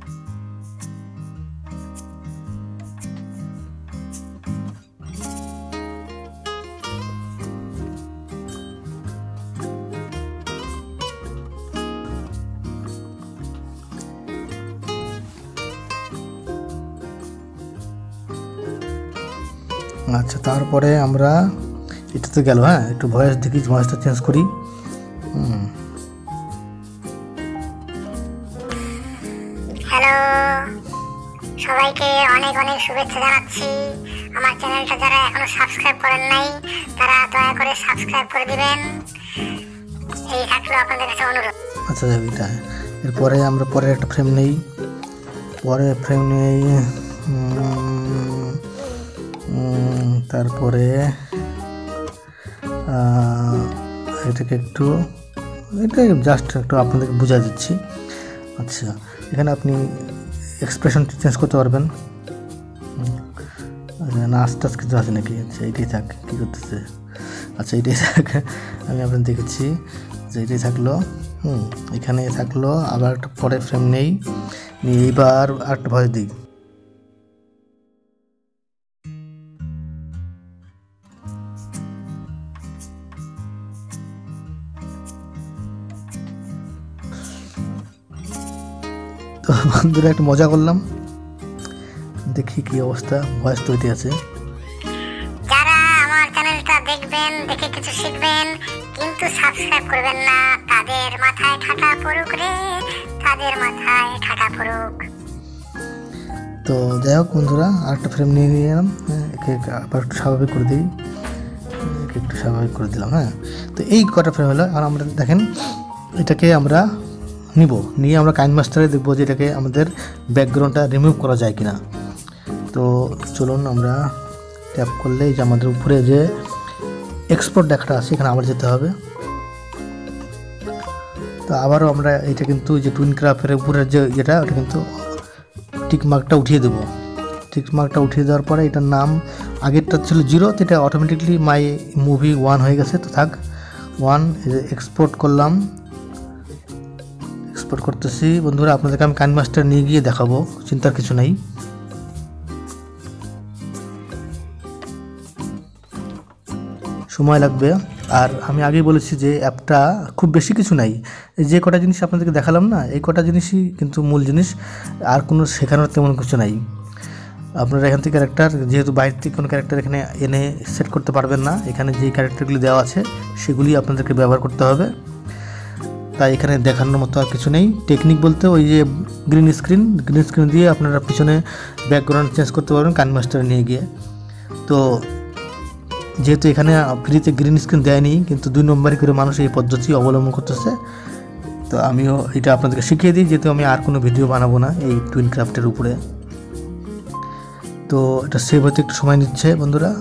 Speaker 2: আচ্ছা তারপরে আমরা এটাতে গেল, হ্যাঁ একটু ভয়েস দেখি, ভয়েসটা চেঞ্জ করি। হুম
Speaker 4: হ্যালো, সবাইকে অনেক অনেক শুভেচ্ছা জানাচ্ছি। আমার চ্যানেলটা যারা এখনো সাবস্ক্রাইব করেন নাই, তারা দয়া করে সাবস্ক্রাইব করে দিবেন, এই থাকলো আপনাদের কাছে অনুরোধ।
Speaker 2: আচ্ছা এটা এরপরে আমরা পরের একটা ফ্রেম নেই, পরে ফ্রেম নেই। তারপরে এটাকে একটু, এটা জাস্ট একটু আপনাদেরকে বুঝা দিচ্ছি। আচ্ছা এখানে আপনি এক্সপ্রেশন চেঞ্জ করতে পারবেন, নাচ টাচ কিছু আছে নাকি? আচ্ছা এইটাই থাক, কী করতেছে? আচ্ছা এইটাই থাক, আমি আপনার দেখেছি যে এইটাই থাকলো। হুম এখানে থাকলো, আবার একটা পরে ফ্রেম নেই, এইবার আরেকটা ভয়েস দিই। তো বন্ধুরা একটু মজা করলাম, দেখি কি অবস্থা। ভয়েস তো এটাই আছে।
Speaker 4: যারা আমার চ্যানেলটা দেখবেন, দেখে কিছু শিখবেন, কিন্তু সাবস্ক্রাইব করবেন না, তাদের মাথায় ঠাটা পড়ুক রে, তাদের মাথায় ঠাটা পড়ুক।
Speaker 2: তো যাই হোক বন্ধুরা, আরেকটা ফ্রেম নিয়ে নিয়ে এলাম, হ্যাঁ একে আবার একটু স্বাভাবিক করে দিই, একে একটু স্বাভাবিক করে দিলাম। হ্যাঁ তো এই কটা ফ্রেম হলো। আর আমরা দেখেন এটাকে আমরা নিব, নিয়ে আমরা কাইনমাস্টারে দেখবো যে এটাকে আমাদের ব্যাকগ্রাউন্ডটা রিমুভ করা যায় কিনা। তো চলুন আমরা ট্যাপ করলে যে আমাদের উপরে যে এক্সপোর্ট লেখাটা আছে, এখানে আবার যেতে হবে। তো আবারও আমরা এটা কিন্তু যে টুইন ক্রাফের উপরের যে যেটা, ওটা কিন্তু টিক মার্কটা উঠিয়ে দেবো। টিক মার্কটা উঠিয়ে দেওয়ার পরে এটার নাম, আগেরটা ছিল জিরো, তো এটা অটোমেটিকলি মাই মুভি ওয়ান হয়ে গেছে। তো থাক ওয়ান, এক্সপোর্ট করলাম, এক্সপোর্ট করতেছি বন্ধুরা, আপনাদেরকে আমি কাইন মাস্টার নিয়ে গিয়ে দেখাবো, চিন্তার কিছু নাই। সময় লাগবে। আর আমি আগেই বলেছি যে অ্যাপটা খুব বেশি কিছু নাই, যে কটা জিনিস আপনাদেরকে দেখালাম না, এই কটা জিনিসই কিন্তু মূল জিনিস, আর কোনো শেখানোর তেমন কিছু নাই। আপনারা এখান থেকে ক্যারেক্টার, যেহেতু বাইরে থেকে কোনো ক্যারেক্টার এখানে এনে সেট করতে পারবেন না, এখানে যে ক্যারেক্টারগুলি দেওয়া আছে সেগুলি আপনাদেরকে ব্যবহার করতে হবে। তাই এখানে দেখানোর মতো আর কিছু নেই। টেকনিক বলতে ওই যে গ্রিন স্ক্রিন গ্রিন স্ক্রিন দিয়ে আপনারা পিছনে ব্যাকগ্রাউন্ড চেঞ্জ করতে পারবেন কাইন মাস্টার নিয়ে গিয়ে। তো যেহেতু এখানে ফ্রিতে গ্রিন স্ক্রিন দেয়নি, কিন্তু দুই নম্বরই করে মানুষ এই পদ্ধতি অবলম্বন করতেছে, তো আমিও এটা আপনাদেরকে শিখিয়ে দিই, যেহেতু আমি আর কোনো ভিডিও বানাবো না এই টুইন ক্রাফটের উপরে। তো এটা সেভ হতে একটু সময় নিচ্ছে বন্ধুরা,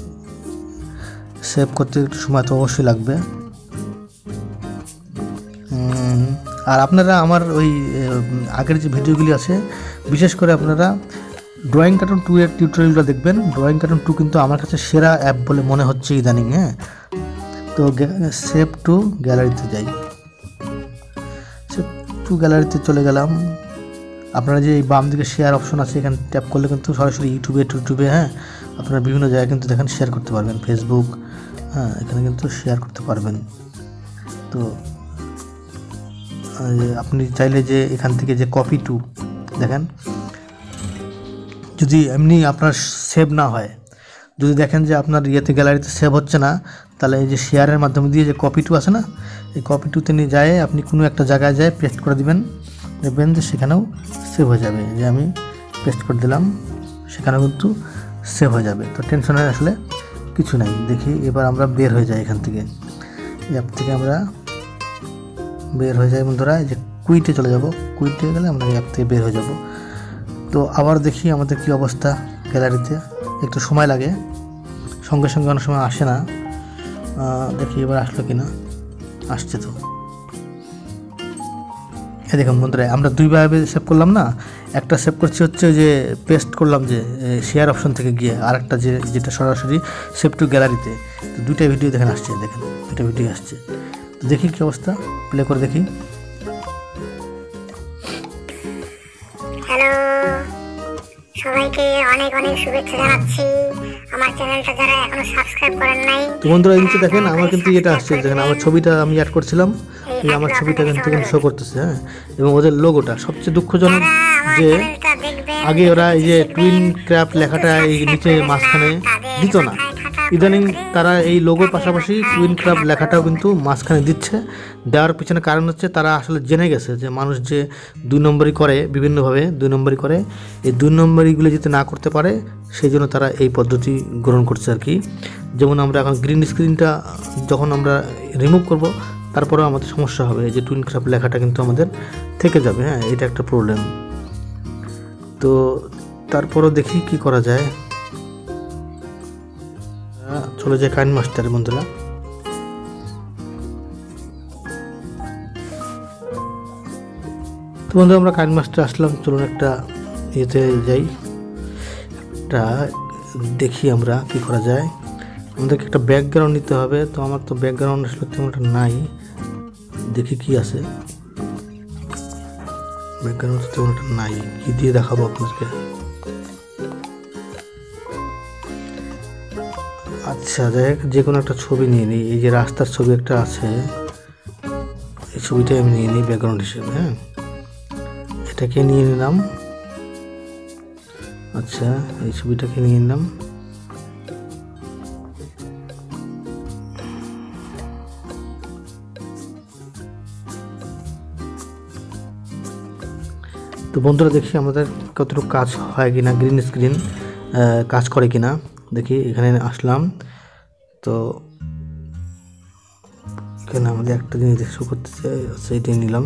Speaker 2: সেভ করতে একটু সময় তো অবশ্যই লাগবে। আর আপনারা আমার ওই আগের যে ভিডিওগুলি আছে, বিশেষ করে আপনারা ড্রয়িং কার্টুন টু এর টিউটোরিয়ালগুলো দেখবেন। ড্রয়িং কার্টুন টু কিন্তু আমার কাছে সেরা অ্যাপ বলে মনে হচ্ছে ইদানিং। হ্যাঁ, তো সেভ টু গ্যালারিতে যাই, সেভ টু গ্যালারিতে চলে গেলাম। আপনারা যে বাম দিকে শেয়ার অপশন আছে, এখানে ট্যাপ করলে কিন্তু সরাসরি ইউটিউবে ইউটিউবে হ্যাঁ আপনারা বিভিন্ন জায়গায় কিন্তু দেখেন শেয়ার করতে পারবেন, ফেসবুক, হ্যাঁ এখানে কিন্তু শেয়ার করতে পারবেন। তো আপনি চাইলে যে এখান থেকে যে কপি টু দেখেন, যদি এমনি আপনার সেভ না হয়, যদি দেখেন যে আপনার ইয়েতে গ্যালারিতে সেভ হচ্ছে না, তাহলে এই যে শেয়ারের মাধ্যমে দিয়ে যে কপি টু আছে না, এই কপি টুতে নিয়ে যায় আপনি কোনো একটা জায়গায় যায় পেস্ট করে দিবেন, দেখবেন যে সেখানেও সেভ হয়ে যাবে। যে আমি পেস্ট করে দিলাম, সেখানেও কিন্তু সেভ হয়ে যাবে। তো টেনশনের আসলে কিছু নাই। দেখি এবার আমরা বের হয়ে যাই এখান থেকে, এই অ্যাপ থেকে আমরা বের হয়ে যাই বন্ধুরা। এই যে কুইটে চলে যাব, কুইটে গেলে আমরা এই অ্যাপ থেকে বের হয়ে যাব। তো আবার দেখি আমাদের কি অবস্থা গ্যালারিতে, একটু সময় লাগে, সঙ্গে সঙ্গে অনেক সময় আসে না। দেখি এবার আসলো কি না, আসছে তো। এই দেখুন বন্ধুরা, আমরা দুইভাবে সেভ করলাম না, একটা সেভ করছি হচ্ছে যে পেস্ট করলাম যে শেয়ার অপশন থেকে গিয়ে, আর একটা যে যেটা সরাসরি সেভ টু গ্যালারিতে। তো দুইটা ভিডিও দেখেন আসছে, দেখেন দুইটা ভিডিও আসছে। তো দেখি কী অবস্থা, প্লে করে দেখি।
Speaker 4: হ্যালো, সবাইকে অনেক অনেক শুভেচ্ছা জানাচ্ছি। আমার চ্যানেলটা যারা এখনো সাবস্ক্রাইব করেন নাই,
Speaker 2: তো বন্ধুরা এই নিচে দেখেন আমার কিন্তু এটা আসছে, দেখেন আমার ছবিটা আমি অ্যাড করছিলাম, এই আমার ছবিটা কিন্তু শো করতেছে। হ্যাঁ, এবং ওদের লোগোটা সবচেয়ে দুঃখজনক যে আগে ওরা এই যে টুইন ক্রাফট লেখাটা এই নিচে মাঝখানে দিত না, ইদানিং তারা এই লোগোর পাশাপাশি টুইন ক্রাফট লেখাটাও কিন্তু মাঝখানে দিচ্ছে। দেওয়ার পিছনে কারণ হচ্ছে তারা আসলে জেনে গেছে যে মানুষ যে দুই নম্বরই করে, বিভিন্নভাবে দুই নম্বরই করে, এই দুই নম্বরইগুলো যাতে না করতে পারে সেই জন্য তারা এই পদ্ধতি গ্রহণ করছে আর কি। যেমন আমরা এখন গ্রিন স্ক্রিনটা যখন আমরা রিমুভ করব, তারপরেও আমাদের সমস্যা হবে, এই যে টুইন ক্রাফট লেখাটা কিন্তু আমাদের থেকে যাবে। হ্যাঁ, এটা একটা প্রবলেম। তো তারপরও দেখি কি করা যায়। চলে যায় কাইন মাস্টারে বন্ধুরা। তো বন্ধু আমরা কাইন মাস্টার আসলাম, চলুন একটা ইয়েতে যাই, একটা দেখি আমরা কি করা যায়। আমাদেরকে একটা ব্যাকগ্রাউন্ড নিতে হবে, তো আমার তো ব্যাকগ্রাউন্ড আসলে তেমনটা নাই, দেখি কি আছে। ব্যাকগ্রাউন্ড তো তেমনটা নাই, কি দিয়ে দেখাবো আপনাদেরকে। আচ্ছা দেখ, যে কোনো একটা ছবি নিয়ে নিই। এই যে রাস্তার ছবি একটা আছে, এই ছবিটাই আমি নিয়ে নিই ব্যাকগ্রাউন্ড হিসেবে। হ্যাঁ, এটাকে নিয়ে নিলাম। আচ্ছা, এই ছবিটাকে নিয়ে নিলাম। তো বন্ধুরা দেখি আমাদের কতটুকু কাজ হয় কিনা, গ্রিন স্ক্রিন কাজ করে কিনা দেখি। এখানে আসলাম, তো এখানে আমাদের একটা জিনিস শো করতে চাই, সেইটাই নিলাম।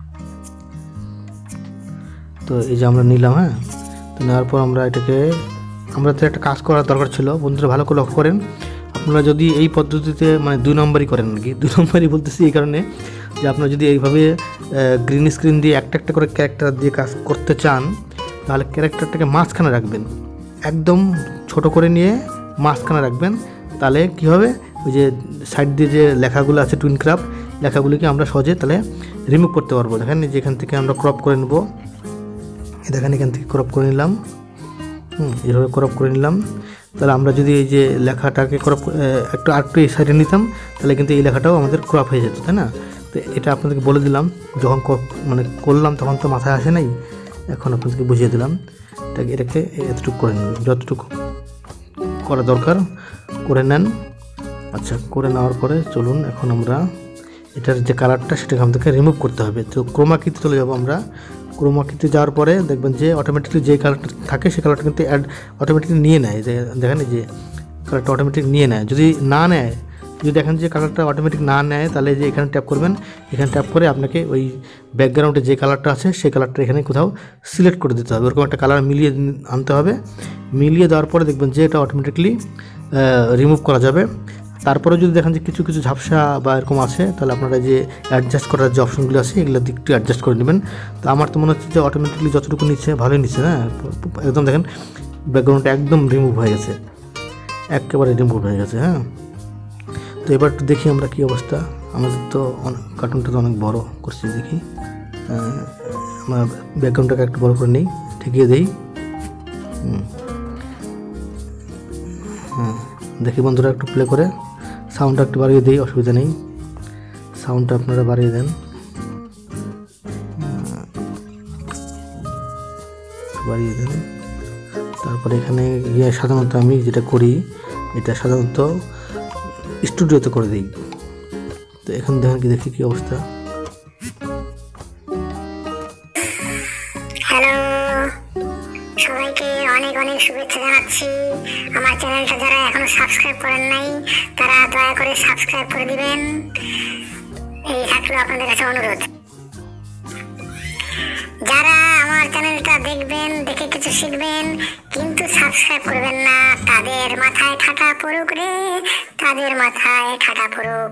Speaker 2: তো এই যে আমরা নিলাম। হ্যাঁ, তো নেওয়ার পর আমরা এটাকে, আমরা তো একটা কাজ করার দরকার ছিল বন্ধুরা, ভালো করে লক্ষ্য করেন। আপনারা যদি এই পদ্ধতিতে মানে দুই নম্বরই করেন আর কি, দুই নম্বরই বলতেছি এই কারণে যে আপনারা যদি এইভাবে গ্রিন স্ক্রিন দিয়ে একটা একটা করে ক্যারেক্টার দিয়ে কাজ করতে চান, তাহলে ক্যারেক্টারটাকে মাঝখানে রাখবেন, একদম ছোট করে নিয়ে মাঝখানে রাখবেন। তাহলে কী হবে, ওই যে সাইড দিয়ে যে লেখাগুলো আছে টুইন ক্রাফট, লেখাগুলিকে আমরা সহজে তাহলে রিমুভ করতে পারবো। দেখেন যে এখান থেকে আমরা ক্রপ করে নেব, দেখেন এখান থেকে ক্রপ করে নিলাম, হুম এইভাবে ক্রপ করে নিলাম। তাহলে আমরা যদি এই যে লেখাটাকে ক্রপ একটু আরেকটু এই সাইডে নিতাম তাহলে কিন্তু এই লেখাটাও আমাদের ক্রপ হয়ে যেত, তাই না? তো এটা আপনাদেরকে বলে দিলাম, যখন মানে করলাম তখন তো মাথায় আসে নাই, এখন আপনাদেরকে বুঝিয়ে দিলাম। এটাকে এটাকে এতটুকু করে নেন, যতটুকু করা দরকার করে নেন। আচ্ছা, করে নেওয়ার পরে চলুন এখন আমরা এটার যে কালারটা সেটাকে আমাদেরকে রিমুভ করতে হবে। তো ক্রোমাকিতে চলে যাবো আমরা। ক্রোমাকিতে যাওয়ার পরে দেখবেন যে অটোমেটিকলি যে কালারটা থাকে সেই কালারটা কিন্তু অ্যাড অটোমেটিকলি নিয়ে নেয়। যে দেখেন যে কালারটা অটোমেটিক নিয়ে নেয়। যদি না নেয়, যদি দেখেন যে কালারটা অটোমেটিক না নেয়, তাহলে যে এখানে ট্যাপ করবেন, এখানে ট্যাপ করে আপনাকে ওই ব্যাকগ্রাউন্ডে যে কালারটা আছে সেই কালারটা এখানে কোথাও সিলেক্ট করে দিতে হবে। ওরকম একটা কালার মিলিয়ে আনতে হবে। মিলিয়ে দেওয়ার পরে দেখবেন যে এটা অটোমেটিকলি রিমুভ করা যাবে। তারপরে যদি দেখেন যে কিছু কিছু ঝাপসা বা এরকম আছে, তাহলে আপনারা যে অ্যাডজাস্ট করার যে অপশনগুলো আছে এগুলো একটু অ্যাডজাস্ট করে নেবেন। তো আমার তো মনে হচ্ছে যে অটোমেটিকলি যতটুকু নিচ্ছে ভালোই নিচ্ছে, হ্যাঁ একদম দেখেন ব্যাকগ্রাউন্ডটা একদম রিমুভ হয়ে গেছে, একেবারে রিমুভ হয়ে গেছে। হ্যাঁ, তো এবার একটু দেখি আমরা কী অবস্থা। আমাদের তো কার্টুনটা তো অনেক বড় করছি, দেখি আমরা ব্যাকগ্রাউন্ডটাকে একটু বড় করে নিই, ঠেকিয়ে দিই। হুম হ্যাঁ, দেখি বন্ধুরা একটু প্লে করে সাউন্ডটা একটু বাড়িয়ে দিই, অসুবিধা নেই, সাউন্ডটা আপনারা বাড়িয়ে দেন, বাড়িয়ে দেন। তারপরে এখানে গিয়ে সাধারণত আমি যেটা করি, এটা সাধারণত স্টুডিওতে করে দিই। তো এখন দেখেন কি দেখি কী অবস্থা।
Speaker 4: হ্যালো, সবাইকে অনেক অনেক শুভেচ্ছা জানাচ্ছি। আমার চ্যানেলটা যারা এখনো সাবস্ক্রাইব করেন নাই তারা দয়া করে সাবস্ক্রাইব করে দিবেন, এই থাকলো আপনাদের কাছে অনুরোধ। যারা আমার চ্যানেলটা দেখবেন, দেখে কিছু শিখবেন কিন্তু সাবস্ক্রাইব করবেন না, তাদের মাথায় ঠাটা পড়ুক রে, তাদের মাথায় ঠাটা পড়ুক।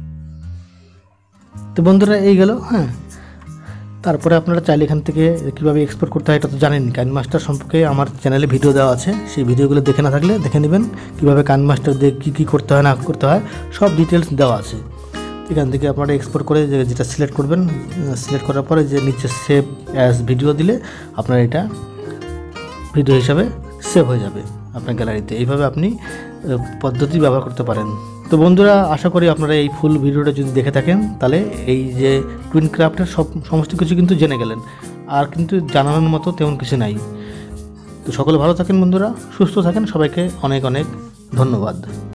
Speaker 2: তো বন্ধুরা এই গেল। হ্যাঁ, তারপরে আপনারা চাইলে এখান থেকে কীভাবে এক্সপোর্ট করতে হয় এটা তো জানেন। কাইনমাস্টার সম্পর্কে আমার চ্যানেলে ভিডিও দেওয়া আছে, সেই ভিডিওগুলো দেখে না থাকলে দেখে নেবেন, কীভাবে কাইনমাস্টার দিয়ে কী কী করতে হয় না করতে হয় সব ডিটেলস দেওয়া আছে। এখান থেকে আপনারা এক্সপোর্ট করে যেটা সিলেক্ট করবেন, সিলেক্ট করার পরে যে নিচে সেভ অ্যাজ ভিডিও দিলে আপনার এটা ভিডিও হিসাবে সেভ হয়ে যাবে আপনার গ্যালারিতে। এইভাবে আপনি পদ্ধতি ব্যবহার করতে পারেন। তো বন্ধুরা, আশা করি আপনারা এই ফুল ভিডিওটা যদি দেখে থাকেন তাহলে এই যে টুইন ক্রাফটের সব সমস্ত কিছু কিন্তু জেনে গেলেন, আর কিন্তু জানানোর মতো তেমন কিছু নাই। তো সকলে ভালো থাকেন বন্ধুরা, সুস্থ থাকেন, সবাইকে অনেক অনেক ধন্যবাদ।